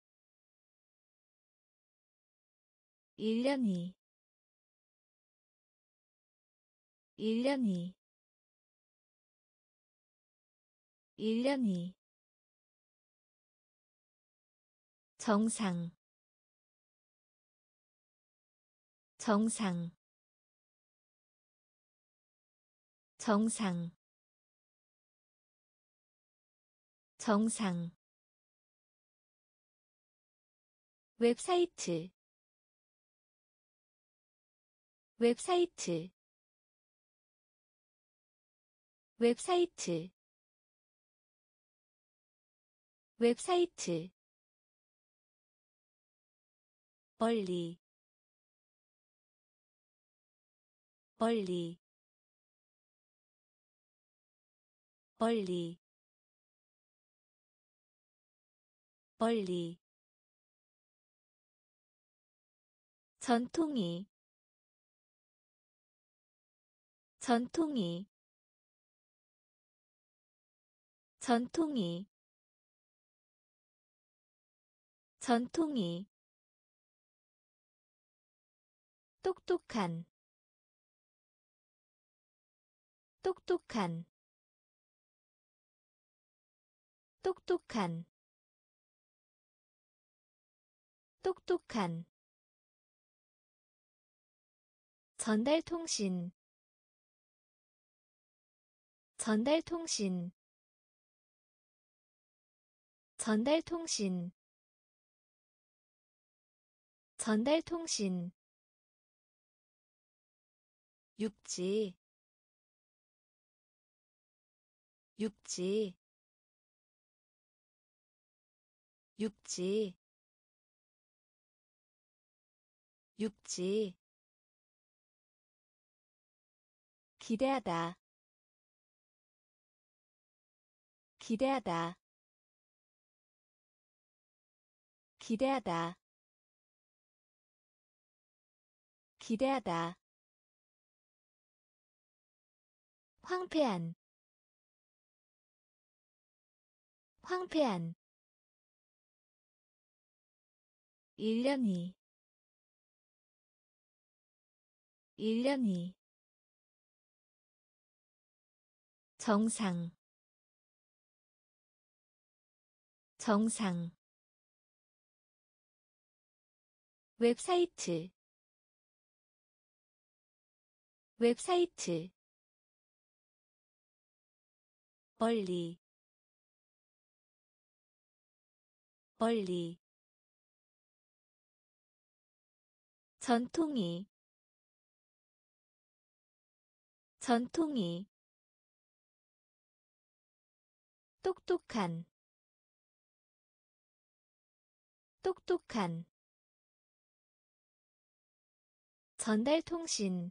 1년이 1년이 1년이 정상 정상 정상 정상 웹사이트 웹사이트 웹사이트 웹사이트 멀리 멀리 멀리 멀리 전통이 전통이 전통이 전통이 똑똑한 똑똑한 똑똑한 똑똑한 전달통신 전달통신 전달통신 전달통신 육지 육지 육지 육지 기대하다 기대하다 기대하다 기대하다 황폐한 황폐한 1년이 1년이 정상 정상 웹사이트 웹사이트 멀리 멀리 전통이 전통이 똑똑한 똑똑한 전달통신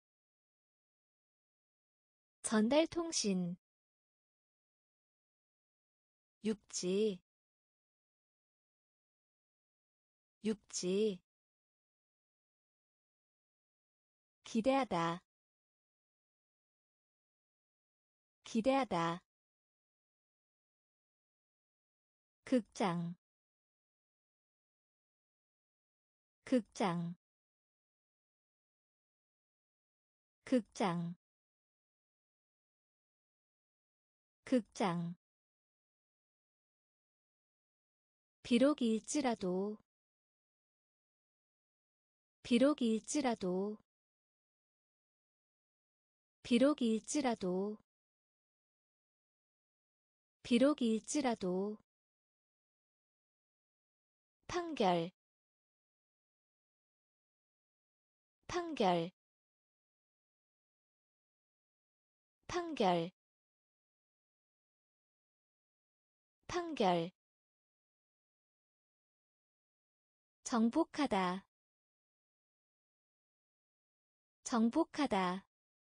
전달통신 육지 육지 기대하다 기대하다 극장 극장 극장 극장 비록일지라도 비록일지라도 비록일지라도 비록일지라도 판결 판결 판결 판결 정복하다 정복하다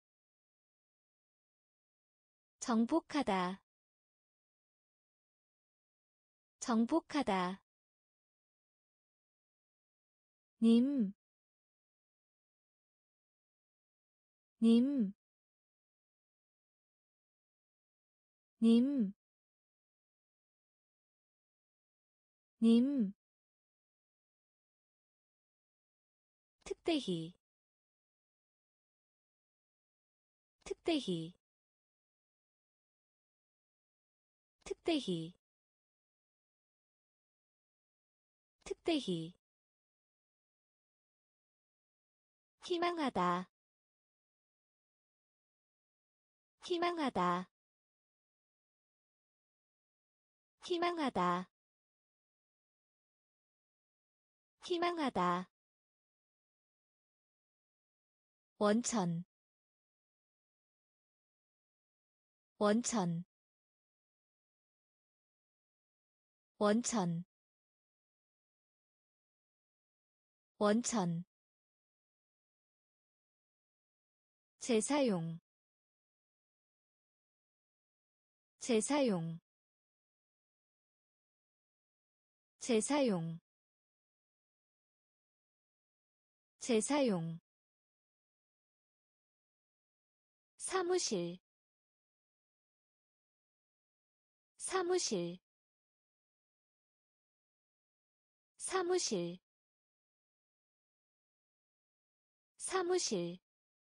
정복하다 정복하다 님, 님, 님, 님, 특대히, 특대히, 특대히, 특대히, 희망하다, 희망하다, 희망하다, 희망하다, 원천, 원천, 원천, 원천 재사용 재사용 재사용 재사용 사무실 사무실 사무실 사무실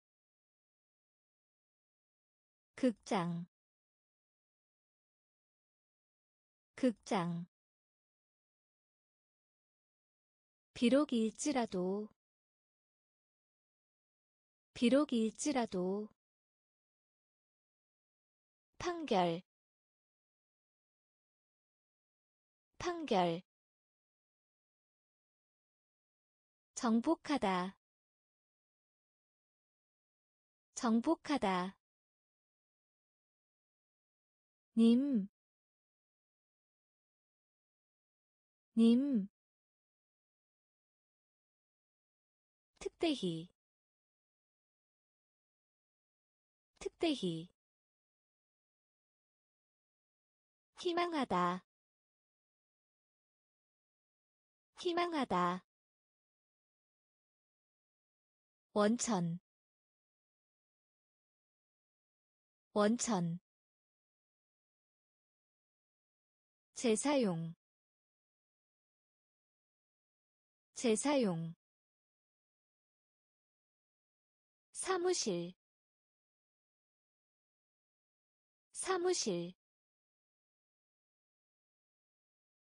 극장 극장 비록일지라도 비록일지라도 판결 판결 정복하다 정복하다 님, 님, 특대히, 특대히, 희망하다, 희망하다, 원천, 원천, 재사용, 재사용, 사무실, 사무실,